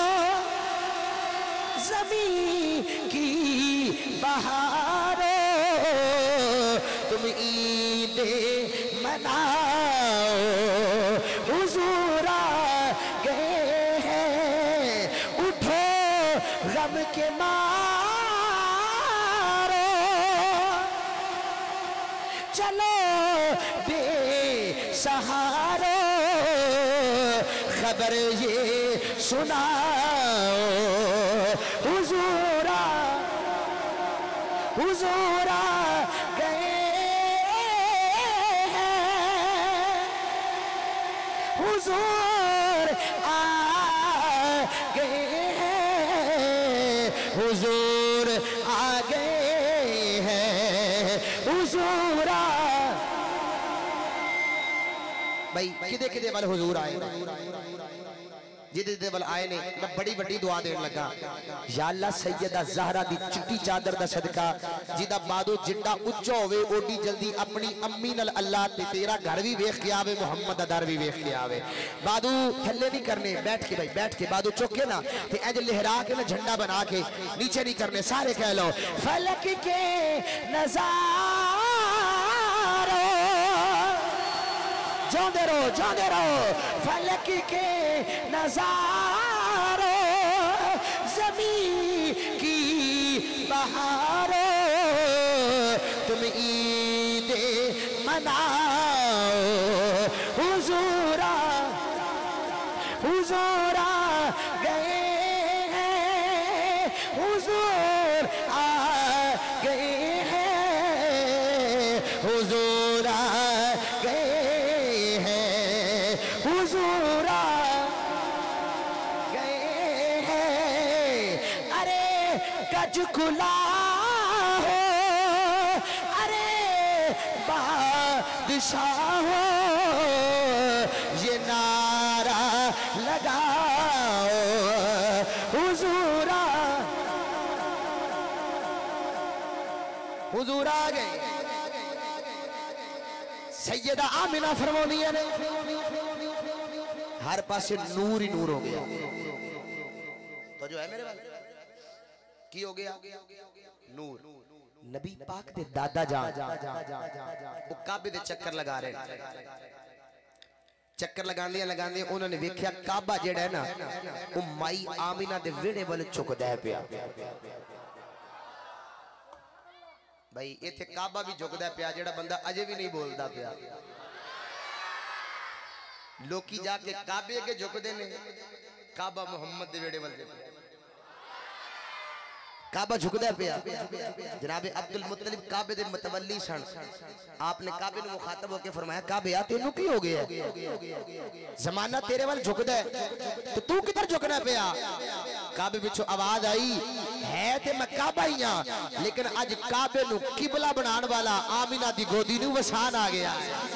ज़मीं की बहारों तुम ईद मनाओ हुजूर आ गए हैं उठो गम के मारो चलो बेसहारो खबर ये सुनाओ हुजूर हुजूर गए हैं हुजूर आ गए हैं हुजूर आ गए हैं हुजूर भाई किदे किदे वाले हुजूर आए जिदे वाल आए ने मैं बड़ी बड़ी दुआ देन लगा या अल्लाह सैयदा ज़हरा दी चिट्टी चादर दा सदका जिदा बादो जिड्डा उच्चा होवे ओडी जल्दी अपनी अम्मी नाल अल्लाह ते तेरा घर भी वेख के आवे मुहम्मद दा दर भी वेख के आवे बादू थल्ले नहीं करने बैठ के भाई बैठ के बादू चुक के ना ते इंज लहरा के ना झंडा बना के नीचे नहीं करने सारे कह लो फलक के नज़ारे जाते रहो फलक के नज़ारे ज़मीं की बहारों तुम ईद मनाओ हुजूर गए हैं हुजूर आ गए हैं हुजूर आ गए हुजूर गए हैं अरे गज खुला हो अरे बादशाह हो ये नारा लगाओ हुजूर हुजूर आ गए सैयदा आमिना फरमाती है हर पासे नूर ही नूर हो गया। तो जो है मेरे वाले की हो गया नूर नबी पाक दे दादा जान वो काबे दे चक्कर लगा रहे चक्कर लगांदे उन्होंने वेख्या काबा जेड़ा है ना वो माई आमिना दे वेड़े वाले झुकदा है पिया भाई इत्थे काबा भी झुकदा पिया जेड़ा बंदा अजे भी नहीं बोलदा पिया लोकी जाके काबे के झुकदे ने काबा मुहम्मद दे वेड़े वाले काबा झुकदा पिया जनाब अब्दुल मुत्तलिब काबे दे मुतवल्ली सन आपने काबे नु मुखातब होके फरमाया काबे आ तेनू की हो गया जमाना तेरे वाल झुकदा है तो तू किधर झुकना पिया काबे पिछों आवाज आई है ते मैं काबा ही हां लेकिन अज काबे नु किबला बनाने वाला आमिना दी गोदी नु वसान आ गया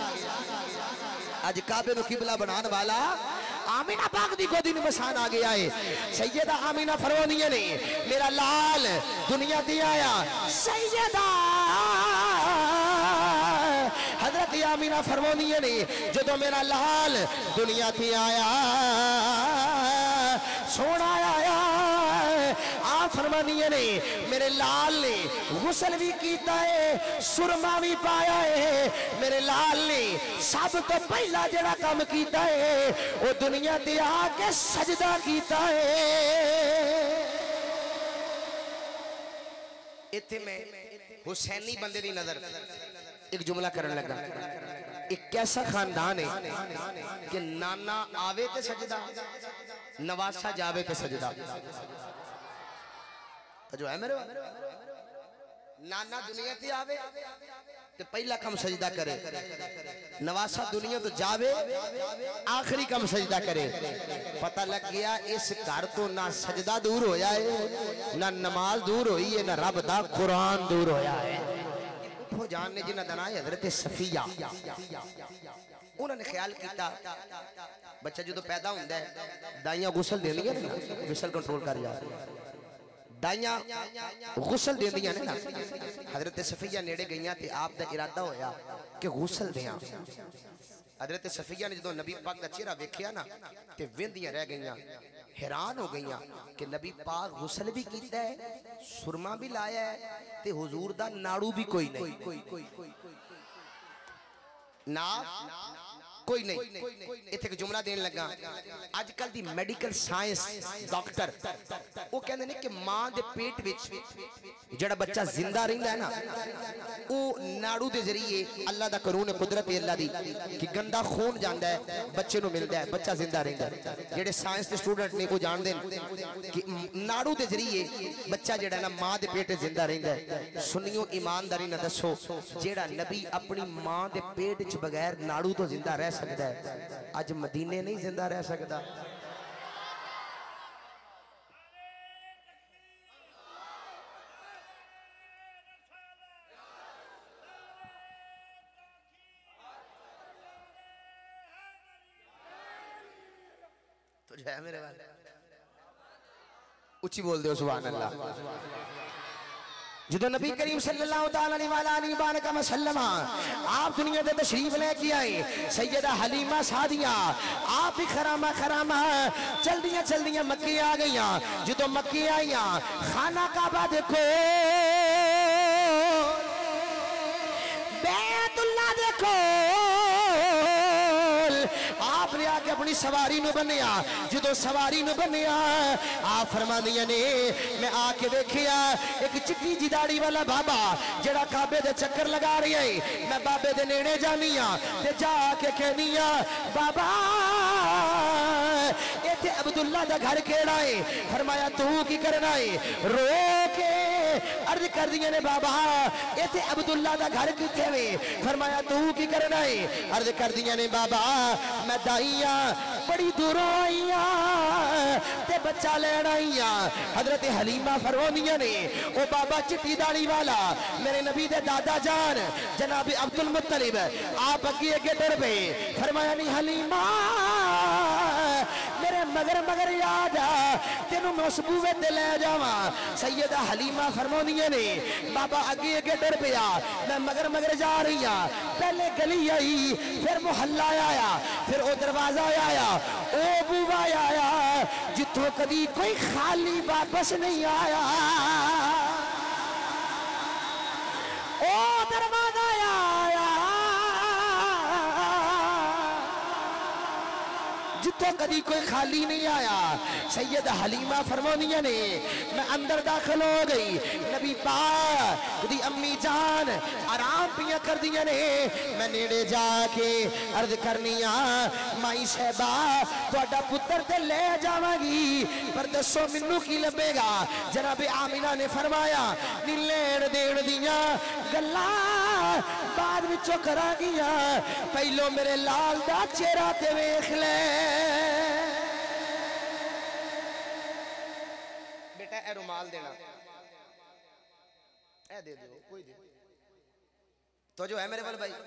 अज काबे नु किबला बनाने वाला आमिना पाक दी गोदी में बसान आ गया है सैयदा आमिना फरमाती ने मेरा लाल दुनिया दी आया सैयदा हजरत आमिना फरमाती ने जो मेरा लाल दुनिया थी आया सोना आया आ फरमाती ने मेरे लाल ने गुस्ल भी किया है सुरमा भी पाया है मेरे लाल ने सब तो पहला जड़ा काम किया है वो दुनिया ते आके सजदा किया है इत्थे मैं हुसैनी बंदे दी नजर एक जुमला करने लगा एक कैसा खानदान है कि नाना आवे ते सजदा नवासा जावे ते सजदा तो जो है मेरे नाना दुनिया ते आवे ते पहला कम सजदा करे नवासा दुनिया तो जावे आखिरी कम सजदा करे पता लग गया इस घर तो ना सजदा दूर होया है ना नमाज दूर हुई है ना रब दा कुरान दूर होया है वो जान ने जिन्होंने नाम है हजरत सफिया। उन्होंने ख्याल किया बच्चा जो पैदा होता है दाइयां गुसल देंदियां ने, विसल कंट्रोल कर जा दाइयां गुसल देंदियां ने ना। हजरत सफिया नेड़े गई ते आप दा इरादा होया कि गुसल दें। हजरत सफिया ने जो नबी पाक का चेहरा वेख्या ना ते वेंदियां रह गईयां, हैरान हो गईयां कि नबी पाक गुसल भी कीता है, सुरमा भी लाया है ते हुजूर दा नाड़ू भी कोई नहीं, ना कोई नहीं। इत्थे एक जुमला देन लगा, आजकल दी मेडिकल साइंस डॉक्टर वो कहते हैं कि मां दे पेट विच जड़ा बच्चा जिंदा रहिंदा है ना, वो नाड़ू दे जरिए अल्लाह दा कानून है, कुदरत है अल्लाह दी कि गंदा खून जांदा है बच्चे नूं मिलदा है, बच्चा जिंदा रहिंदा है। जेड़े साइंस दे स्टूडेंट ने वो जानदे कि नाड़ू दे जरिए बच्चा जेड़ा ना मां दे पेट जिंदा रहिंदा है। सुनियो ईमानदारी ना दसो, जेड़ा नबी अपनी मां दे पेट च बगैर नाड़ू तो जिंदा रह सकता है, आज मदीने नहीं जिंदा रह सकता। तो जो है मेरे वाले उच्ची बोल दो सुभान अल्लाह। जो नबी करीम सल्लल्लाहु अलैहि वसल्लम आप दुनिया में तशरीफ लेके आए, सैयदा हलीमा सादिया आप ही खरामा खरामा चलदियां चलदियां मक्के आ गईया। जो मक्के आईया खाना काबा देखो, बैतुल्लाह देखो, आपने आके अपनी सवारी नु बनिया। जो सवारी नु बनिया आप फरमादियां ने मैं आके देखिया एक चिट्टी जी दाढ़ी वाला बाबा जड़ा काबे दे चक्कर लगा रही है। मैं बाबे दे नेड़े जानी आ ते जाके कहनी आ बाबा इत्थे अब्दुल्ला दा घर केड़ा है? फरमाया तू की करना है? रो के अर्ज कर दिया ने बाबा इत्थे अब्दुल्ला दा घर किथे वे? फरमाया तू की करना है? अर्ज कर दिया ने बाबा मैं दाइया बड़ी दूरों आईया ते बच्चा लेन आईया। हजरत हलीमा फरमादियां ने ओ बाबा चिट्टी दाढ़ी वाला मेरे नबी दे दादा जान जनाब अब्दुल मुत्तलिब आप अगे अगे डर पे। फरमाया नहीं हलीमा मेरे मगर मगर याद आ तेनू मैं उस बूवे ते ले जावा। सैयदा हलीमा फरमादियां ने बाबा अगे अगे डर पिया, मैं मगर मगर जा रही हूं। पहले गली आई, फिर मुहल्ला आया, फिर वो दरवाजा आया, ओ बूवा आया जिथों कभी कोई खाली वापस नहीं आया। ओ दरवाजा आया जिथों कभी कोई खाली नहीं आया। सैयद हलीमा फरमानिया ने मैं अंदर दाखिल हो गई, नबी पाक दी अम्मी जान आराम पिया कर दिया ने। मैं नेड़े जाके अर्ज करनिया माई साहबा तुहाडा पुत्र ते ले जावांगी, पर दसो मैनू की लभेगा? जनाब आमिना ने फरमाया नी लेण देण दियां गल्लां बाद विचों करांगियां, पहलो मेरे लाल दा चेहरा ते वेख ले। बेटा ए रुमाल देना, ए दे दो कोई दे तो जो है मेरे वाले भाई।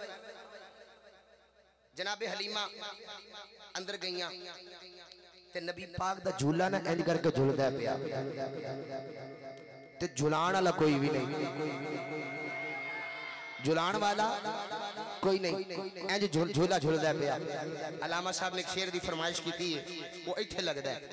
जनाबे हलीमा अंदर गईयां ते नबी पाक दा झूला ना इंज करके झुलदा पिया ते झुलाण वाला कोई भी नहीं, झुलाण वाला कोई नहीं, इंज झूला झुलदा पिया। अलामा साहब ने एक शेर दी फरमाइश की थी, वो इत्थे लगदा है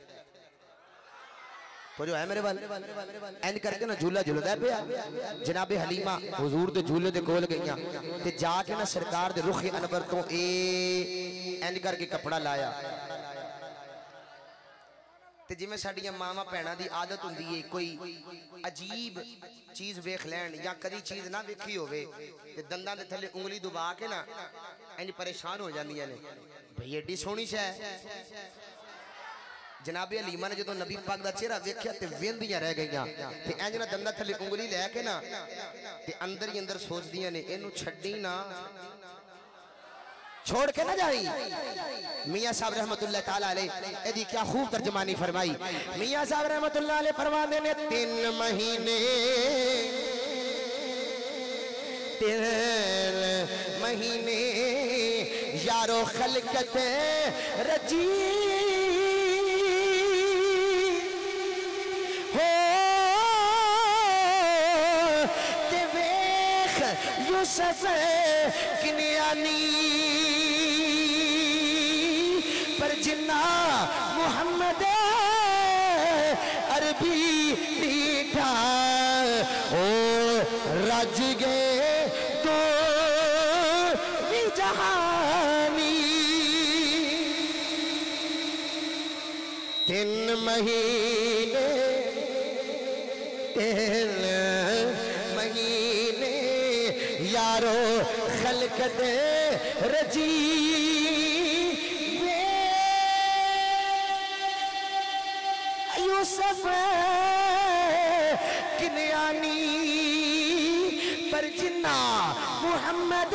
तो जो है मेरे वाले इंज करके ना झूला झुलदा पिया। जनाबे हलीमा हुजूर दे झूले दे कोल गईयां ते जाके ना सरकार दे रुख अनवर तो इंज करके कपड़ा लाया ते जिवें साडियां मावां भैणां दी आदत हुंदी है कोई अजीब चीज वेख लैण या कदी चीज ना वेखी होवे ते दंदां दे थल्ले उंगली दबा के ना इंज परेशान हो जांदियां ने, भई एडी सोहनी शै। जनाबे हलीमा ने जो नबी पाक दा चेहरा वेख्या ते वेंदियां रह गईयां ते इंज ना दंदां थल्ले उंगली लैके ना ते अंदर ही अंदर सोचदियां ने इनू छड्डी ना, छोड़ के ना जाई। मियां साहब रहमतुल्लाह ताला अलैह एदी क्या खूब तर्जमानी फरमाई। मियां साहब रहमतुल्लाह अलैह फरमाते ने 3 महीने तेरे महीने यारो खलकत रजी हो ते वेख यूसुफ किनियानी पर जिन्ना मुहम्मद अरबी मीठा ओ रज गए तो भी जहानी 3 महीने 3 महीने यारो खलकत रजी यूसुफ किनियानी पर जिन्ना मुहम्मद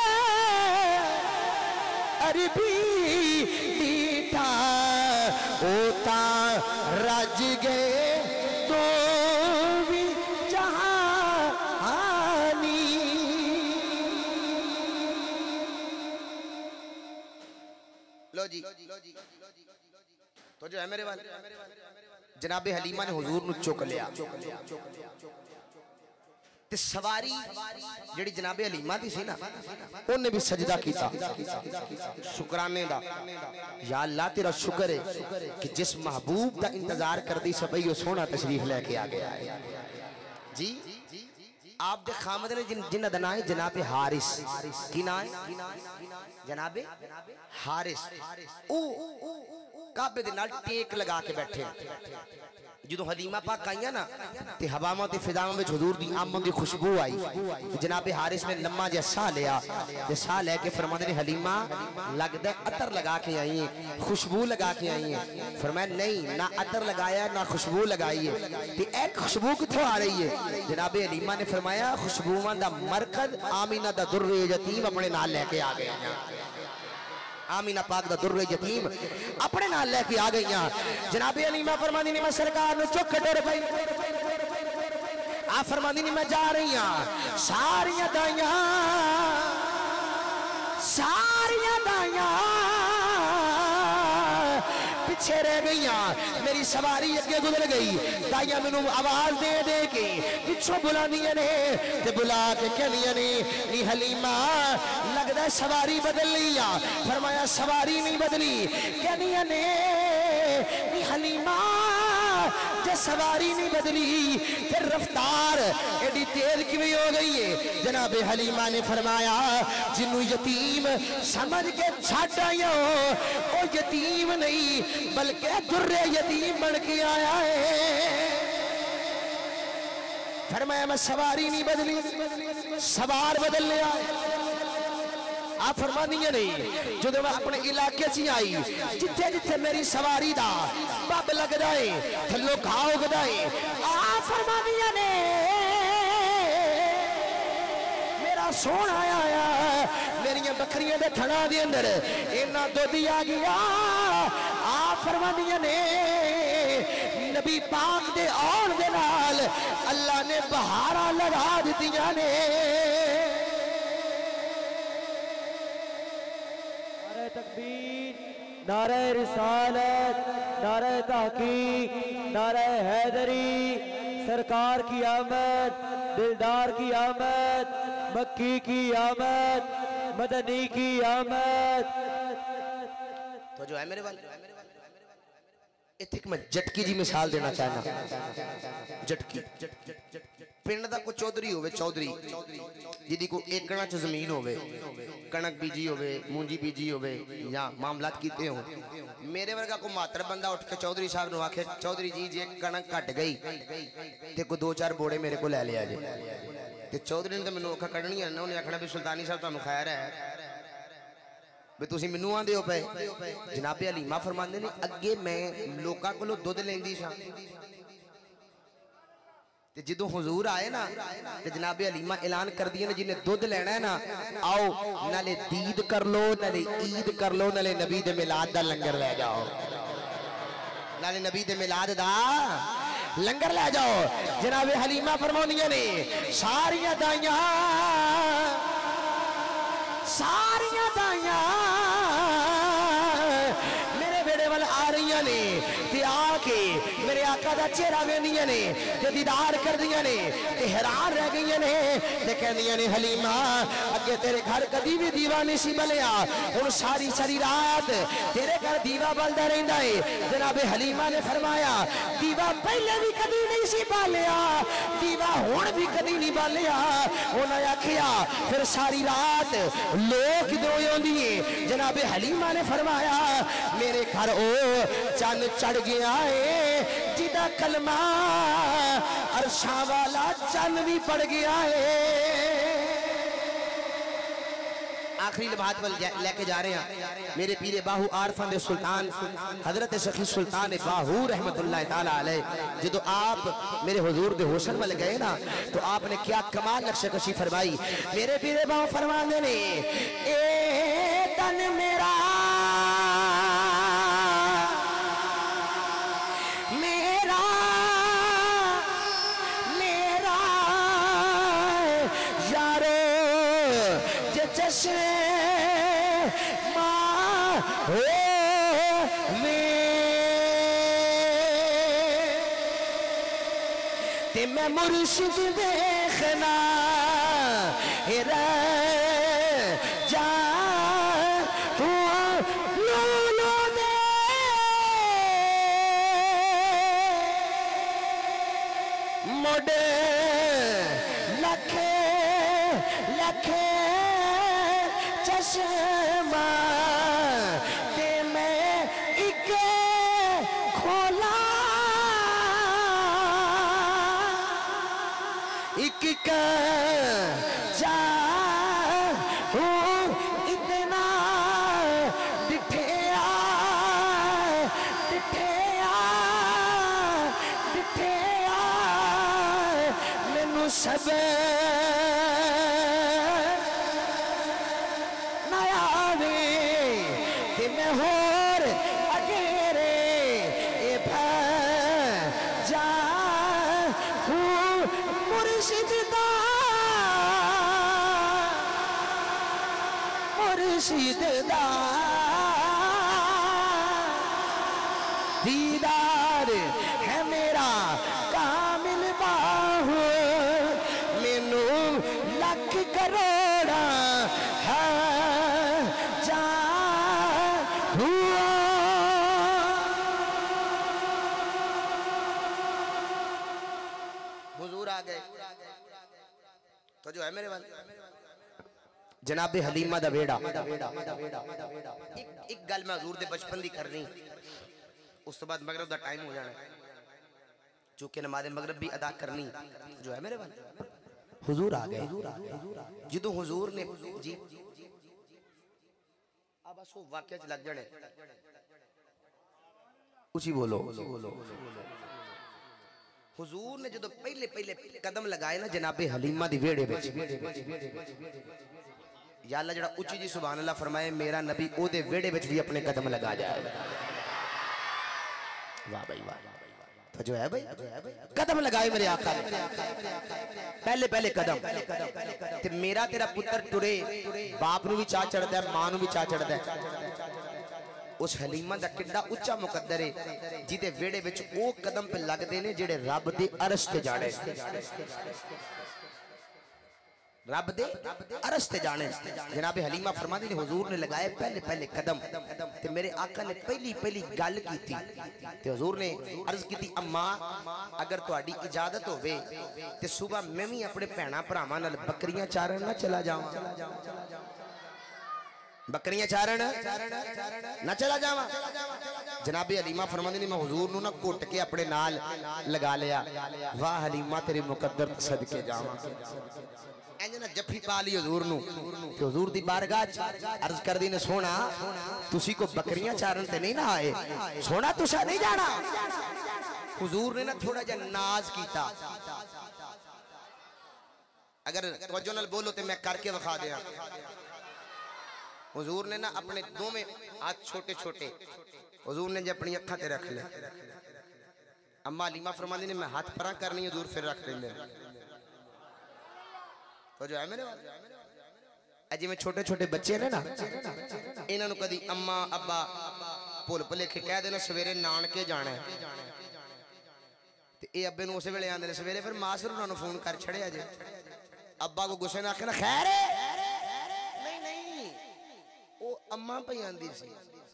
अरबी मीठा होता रज गए तो भी जहानी। लो जी तो जो है मेरे वाले जनाबे हलीमा ने हुजूर नु चुक लिया ते सवारी जेड़ी जनाबे हलीमा दी सी ना उन्हें भी सजदा कीता शुकराने दा। या अल्लाह तेरा शुक्र है कि जिस महबूब दा इंतजार करदी सबई ओ सोना तशरीफ लेके आ गया है जी। आप दे खामद ने जिन्ना दा नाम है जनाबे हारिस। की नाम है जनाबे हारिस। ओ काबे दे नाल टेक लगा के बैठे जो हलीमा पाक आईया ना ते हवावां ते फिजावां विच हुजूर दी आमद दी खुशबू आई। जनाबे हारिस ने लम्मा जिहा साह लिया ते साह लेके फरमांदे ने हलीमा लगदा अतर लगा के आई है खुशबू लगा के आई है। फरमाया नहीं ना अतर लगाया ना खुशबू लगाई है ते एक खुशबू कित्थों आ रही है। जनाबे हलीमा ने फरमाया खुशबूवां दा मरकज आमीना दा दुर्रे यतीम अपने नाल लेके आ गए। आमीना पाक दा दुर्रे यतीम अपने नाल लेके आ गई। जनाबे हलीमा फरमांदी ने मैं सरकार नु चुक टुर पई। आ फरमांदी ने मैं जा रही हां सारियां दाइयां पीछे रह गई। मेरी सवारी अगे गुजर गई। दाइयां मैनू आवाज दे दे के पिछों बुलांदियां ने ते बुला के कहदियां ने नी हलीमा लगदा सवारी बदल ली आ। फरमाया सवारी नहीं बदली। कहदियां ने नी हलीमा जे सवारी नहीं बदली फिर रफ्तार एडी तेज किवें हो गई है। जनाबे हलीमा ने फरमाया जिन्नू यतीम समझ के छड्ड आयो ओ यतीम नहीं बल्कि दुर्रे यतीम बन के आया है। फरमाया मैं सवारी नहीं बदली सवार बदल लिया। आप फरमानियां नहीं जो मैं अपने इलाके से आई जिथे जिथे मेरी सवारी दा बब लगदा है थल्लो घाव उगदा है। आप फरमानियां ने मेरा सोना आया मेरिया बकरियां दे थणा दे अंदर इन्ना दुध आ गया। आप फरमानियां ने नबी पाक दे आउण दे नाल अल्लाह ने बहारा लगा दित्तियां ने। तकबीर नारे रिसालत नारे तहकीक नारे हैदरी सरकार की आमद दिलदार की आमद मक्की की आमद मदनी की आमद। तो जो है मेरे वाले इत्थे मैं झटकी जी मिसाल देना चाहना। झटकी पिंड दा कोई चौधरी होवे चौधरी जिदी को एकड़ा च जमीन होवे कणक बीजी होवे मूंजी बीजी होवे या मामलात कीते हो। मेरे वर्गा को मात्र बंदा उठ के चौधरी साहब नु आखे चौधरी जी जे कणक घट गई ते को 2-4 बोड़े मेरे को ले लिया जे। ते चौधरी ने तो मैनू औखा कढ़नी है ना। उन्हें आखना भी सुल्तानी साहब तुहानू खैर है भी तुसी मैनू आंदे हो पे। जनाबे हलीमा फरमांदे ने अगे मैं लोकां कोलों दुध लैंदी सा ते जदों हुजूर आए ना ते जनाबे हलीमा ऐलान कर दिया ने जिन्हें दुध लेना है ना आओ नाले दीद कर लो नाले ईद कर लो नाले नबी दे मिलाद दा लंगर ले जाओ नाले नबी दे मिलाद दा लंगर ले जाओ। जनाबे हलीमा फरमाउंदियां ने सारियां दाइयां सारिया दाइयां मेरे बेड़े वाल आ रही ने ते आके मेरे आका दा चेहरा वेंदियां ने ते दीदार करदियां ने ते हैरान रह गई ने ते कहदियां ने हलीमा अगे तेरे घर कदी भी दीवा नहीं सी बलिया हुण सारी सारी रात तेरे घर दीवा बलदा रहिंदा है। जनाबे हलीमा ने फरमाया दीवा पहले भी कदी नहीं सी बालिया दीवा हुण भी कदी नहीं बालिया। उन्हें आखिया फिर सारी रात लोग किधरों आउंदी है। जनाबे हलीमा ने फरमाया मेरे घर ओ चंद चढ़ गया है जिदा कलमा अरशा वाला चंद भी पड़ गया है। आखिरी लम्हात वल लेके जा रहे हैं मेरे पीरे बाहू आरफान दे सुल्तान हजरत सखी सुल्तान बाहू रहमतुल्लाह ताला अलैह जदों आप मेरे हुजूर दे हुस्न वाल गए ना तो आपने क्या कमाल नक्शकशी फरमाई। मेरे पीरे बाहू फरमाते ने ए तन मेरा मेरा मेरा यारो जे चश्मे ते मैं मुर्शिद देखना जा लो दे मोडे लखे लखे चश्मा ते मैं एक खोला एक जा इतना डिठिया डिठिया डिठिया मैनू सब नया वे ते मैं होर अगेरे ए जा मुर्शिद दा मुर्शिद दा दीदार है मेरा कामिल बाहू मैनू लख करोड़ा है जा हुजूर आ गए तो जो है मेरे वाले जनाबे हलीमा दा वेड़ा एक गल मैं हुजूर दे बचपन दी करनी उस तो बाद मगरब दा टाइम हो जाना चूंकि नमाज मगरब भी अदा करनी जो है मेरे वाले हुजूर आ गए जदों हुजूर ने जी अब बस वो वाकया च लग जाने उसी बोलो हुजूर ने जो पहले पहले कदम लगाए ना जनाबे हलीमा दी वेड़े विच या अल्लाह जड़ा उच्ची जी सुभान अल्लाह फरमाए मेरा नबी ओदे वेड़े विच भी अपने कदम लगा जाए। वाह भाई वाह तो जो है भाई कदम लगाए मेरे आका ने पहले पहले कदम ते मेरा तेरा पुत्र टुरे बाप नू भी चाह चढ़दा है मां नू भी चाह चढ़दा है। उस हलीमा दा किड्डा उच्चा मुकद्दर है जिदे वेड़े विच ओ कदम पे लगदे ने जेड़े रब दे अरश ते जाने रब दे अरश ते जाने। जनाबे हलीमा फरमाती ने हुजूर ने लगाए पहले पहले कदम ते मेरे आका ने पहली पहली गल कीती ते हुजूर ने अर्ज कीती अम्मा अगर तुहाडी इजाजत होवे ते सुबह मैं भी अपने भैणा भरावां नाल बकरियां चारन ना चला जावां बकरियां चारण ना चला जावा। जनाबे हलीमा फरमांदी ने मैं हुजूर नू ना घुट के अपने नाल लगा लिया। वाह हलीमा तेरे मुकद्दर सदके जावा इंज ना जफ्फी पा ली हुजूर नू ते हुजूर दी बारगाह अर्ज कर दी ने सोना तुसी को बकरियां चारण ते नहीं ना आए सोना तुसा नहीं जाना। हुजूर ने ना थोड़ा जा नाज कीता अगर तवज्जो नाल बोलो ते मैं करके विखा दिया। हुजूर ने ना अपने दोवें हाथ छोटे छोटे हुजूर ने जो अपनी अखा ते रख ले। अम्मा हलीमा फरमांदी ने मैं हाथ परा करनी हुजूर फिर रख लेंदे तो जो है मेरे जिवें छोटे छोटे बच्चे ने ना, इन्हों कदी अम्मा अब्बा भुल भुलेखे कह देना सवेरे नानके जाना है, ते ये अब्बे नूं उस वेले आंदे ने सवेरे, फिर मासर उन्होंने फोन कर छड़िया जे, अब्बा को गुस्से नाल आखना खैर नहीं नहीं वो अम्मा पई आंदी सी,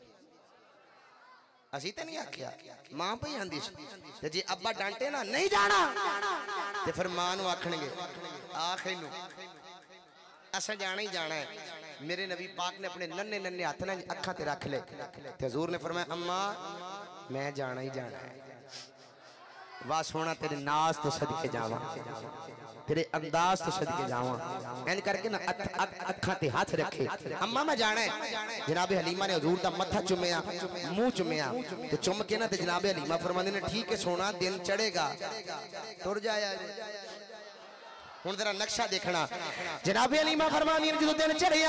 असी तो नहीं आख्या मां पई आंदी सी, ते जे अब्बा डांटे ना नहीं जाना ते फिर मां नूं आखणगे आख इनू असा जाना ही जाना है। मेरे नबी पाक ने अपने नन्हे नन्हे हाथ ना अखा ते रख ले, ते हजूर ने फरमाया अम्मा मैं जाना ही जाना है। वाह सोना तेरे नाज तो सदके जावा, तेरे अंदाज तो सदके जावा, ऐन करके ना अखा ते हाथ रखे, अम्मा मैं जाना है। जनाब हलीमा ने हजूर दा मत्था चुमिया, मुंह चुमिया, तो चुम के ना ते जनाब हलीमा फरमांदे ने ठीक है सोना दिन चढ़ेगा तुर जाया। हुण तेरा नक्शा देखना, जनाब हलीमा फरमांदी ने जो दिन चढ़िया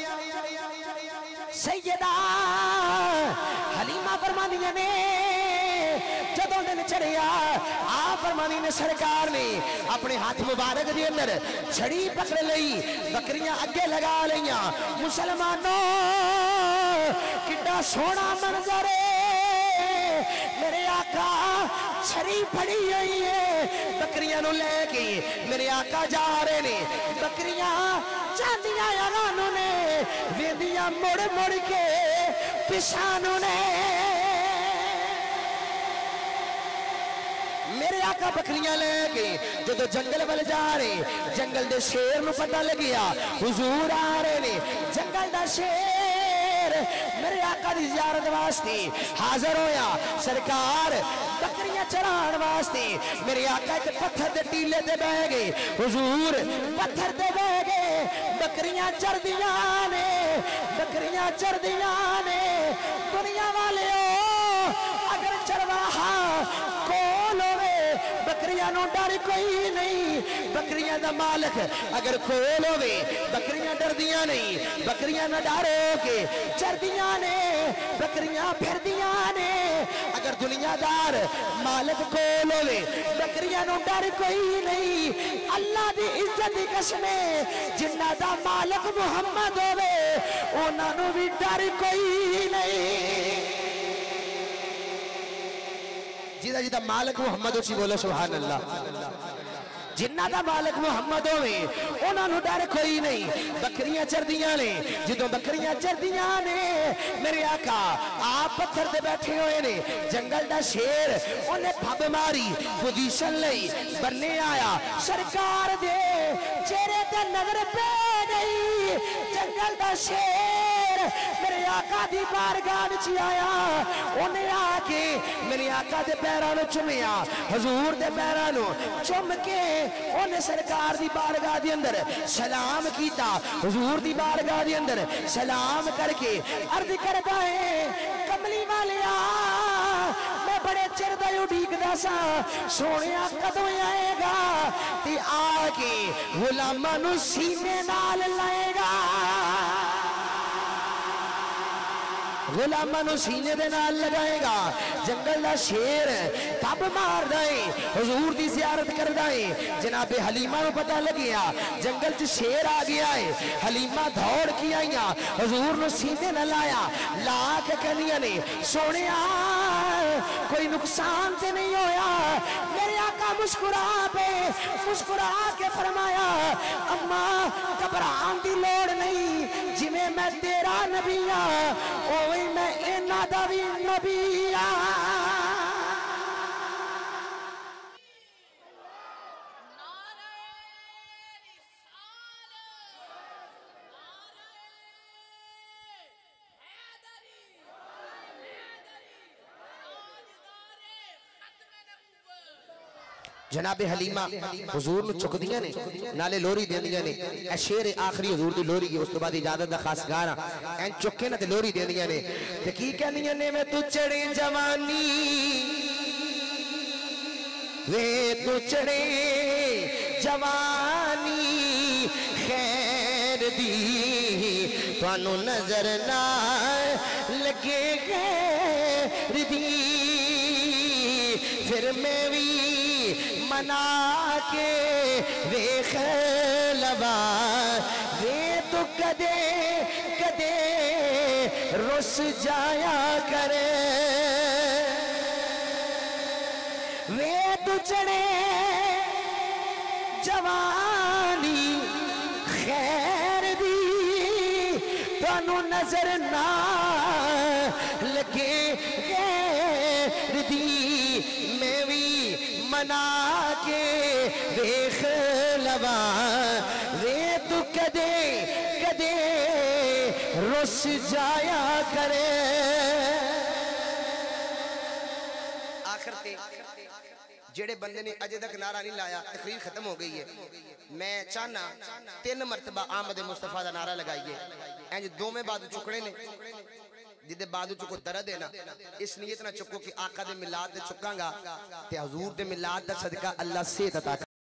सैयदा हलीमा फरमांदी ने जदों दिन चढ़िया आप फरमानी ने सरकार ने अपने हाथ मुबारक के अंदर छड़ी पकड़ लई, बकरियां अगे लगा लिया। मुसलमानों कितना सोहना मंजर है, मेरे आका छड़ी फड़ी हुई है, बकरियां नु लेके मेरे आका जा रहे ने, बकरियां चांदियां यारानों ने वेदियां मुड़ मुड़ के पिछानों ने, मेरे आका बकरियां लेके जो जंगल वाल जा रहे, जंगल दे शेर नूं पता लगिया हुजूर आ रहे ने, जंगल दा शेर मेरे आका दी ज़ियारत वास्ते हाजिर होया। सरकार बकरियां चराण वास्ते मेरे आका एक पत्थर दे टीले ते बह गए, हुजूर पत्थर ते बह गए, बकरियां चरदियां ने, बकरियां चरदियां ने। दुनिया वाले अगर चरवाहा कोल होवे बकरियां नूं डर कोई नहीं, बकरियां दा मालिक अगर कोल होवे बकरियां डरदियां नहीं, बकरियां ना डरो के चरदियां ने, बकरियां फिरदियां ने। अगर दुनियादार मालिक कोल होवे बकरियां नूं डर कोई नहीं, अल्लाह दी इज्जत दी कसम जिन्ना दा मालिक मुहम्मद होवे उन्हां नूं भी डर कोई नहीं। जिदा जिदा मालिक मुहम्मद उसी बोलो सुभान अल्लाह। जिन्ना दा मालिक मुहम्मद होवे उन्होंने डर कोई नहीं। बकरियां चरदियां ने, जो बकरियां चरदियां ने मेरे आका आप पत्थर ते बैठे हुए ने, जंगल दा शेर उन्हें फब मारी पोजीशन लई बनने आया, सरकार दे चेहरे ते नजर पे गई, जंगल दा शेर मेरे आका दी बारगाह विच आया, उन्हें आके मेरे आका दे पैरां नूं चुमिया, हजूर दे पैरां नूं चुम के उन्हें सरकार दी बारगाह दे अंदर सलाम कीता, हुजूर दी बारगाह दे अंदर सलाम करके अर्ज करदा है कमली वालिया मैं बड़े चिर दा उड़ीकदा सा, सोहणिया कदों आएगा ते आके गुलामां नूं सीने नाल लाएगा, गुलामां नूं सीने दे नाल लगाएगा। जंगल दा शेर तब मारदा है, हुजूर दी ज़ियारत करदा है। जनाबे हलीमा नूं पता लगिया जंगल च शेर आ गया है, हलीमा दौड़ के आईया, हुजूर नूं सीने न लाया, ला के कहनियां ने सोहणिया कोई नुकसान ते नहीं होया। मेरे आका मुस्कुरा पे मुस्कुरा के फरमाया अम्मा घबरान दी लोड़ नहीं, जिवें मैं तेरा नबी हां ओवें मैं इन्हां दा भी नबी हां। जनाबे हलीमा हुजूर नूं चुकदियां ने, नाले लोरी देंदियां ने, ए शेर आखिरी हुजूर दी लोरी की, उस तो बाद इजाजत दा खास गाना एन चुके ना ते लोरी देंदियां ने, ते की कहंदियां ने वे तू चढ़े जवानी वे तू चढ़े जवानी खैर दी तुहानू नजर ना लगे गैर दी, फिर मैं भी मना के वेख लवा वे तो कदे कदे रुस जाया करे वे तो चढ़े जवानी खैर दी तानू नजर ना लगे गैर दी मैं भी मना के देख लवा वे तू कदे कदे रुस जाया करे। आखिर ते जेड़े बंदे ने अजे तक नारा नहीं लाया, तकरीर खत्म हो गई है। मैं चाहना 3 मरतबा आमद मुस्तफा का नारा लगाइए। इंज दोवें बाजू चुकने ने, जिदे बाजू चुको दर्द है ना, इस नीयत ना चुको कि आका दे मिलाद दे चुकांगा ते हुजूर दे मिलाद दा सदका अल्लाह सेहत अता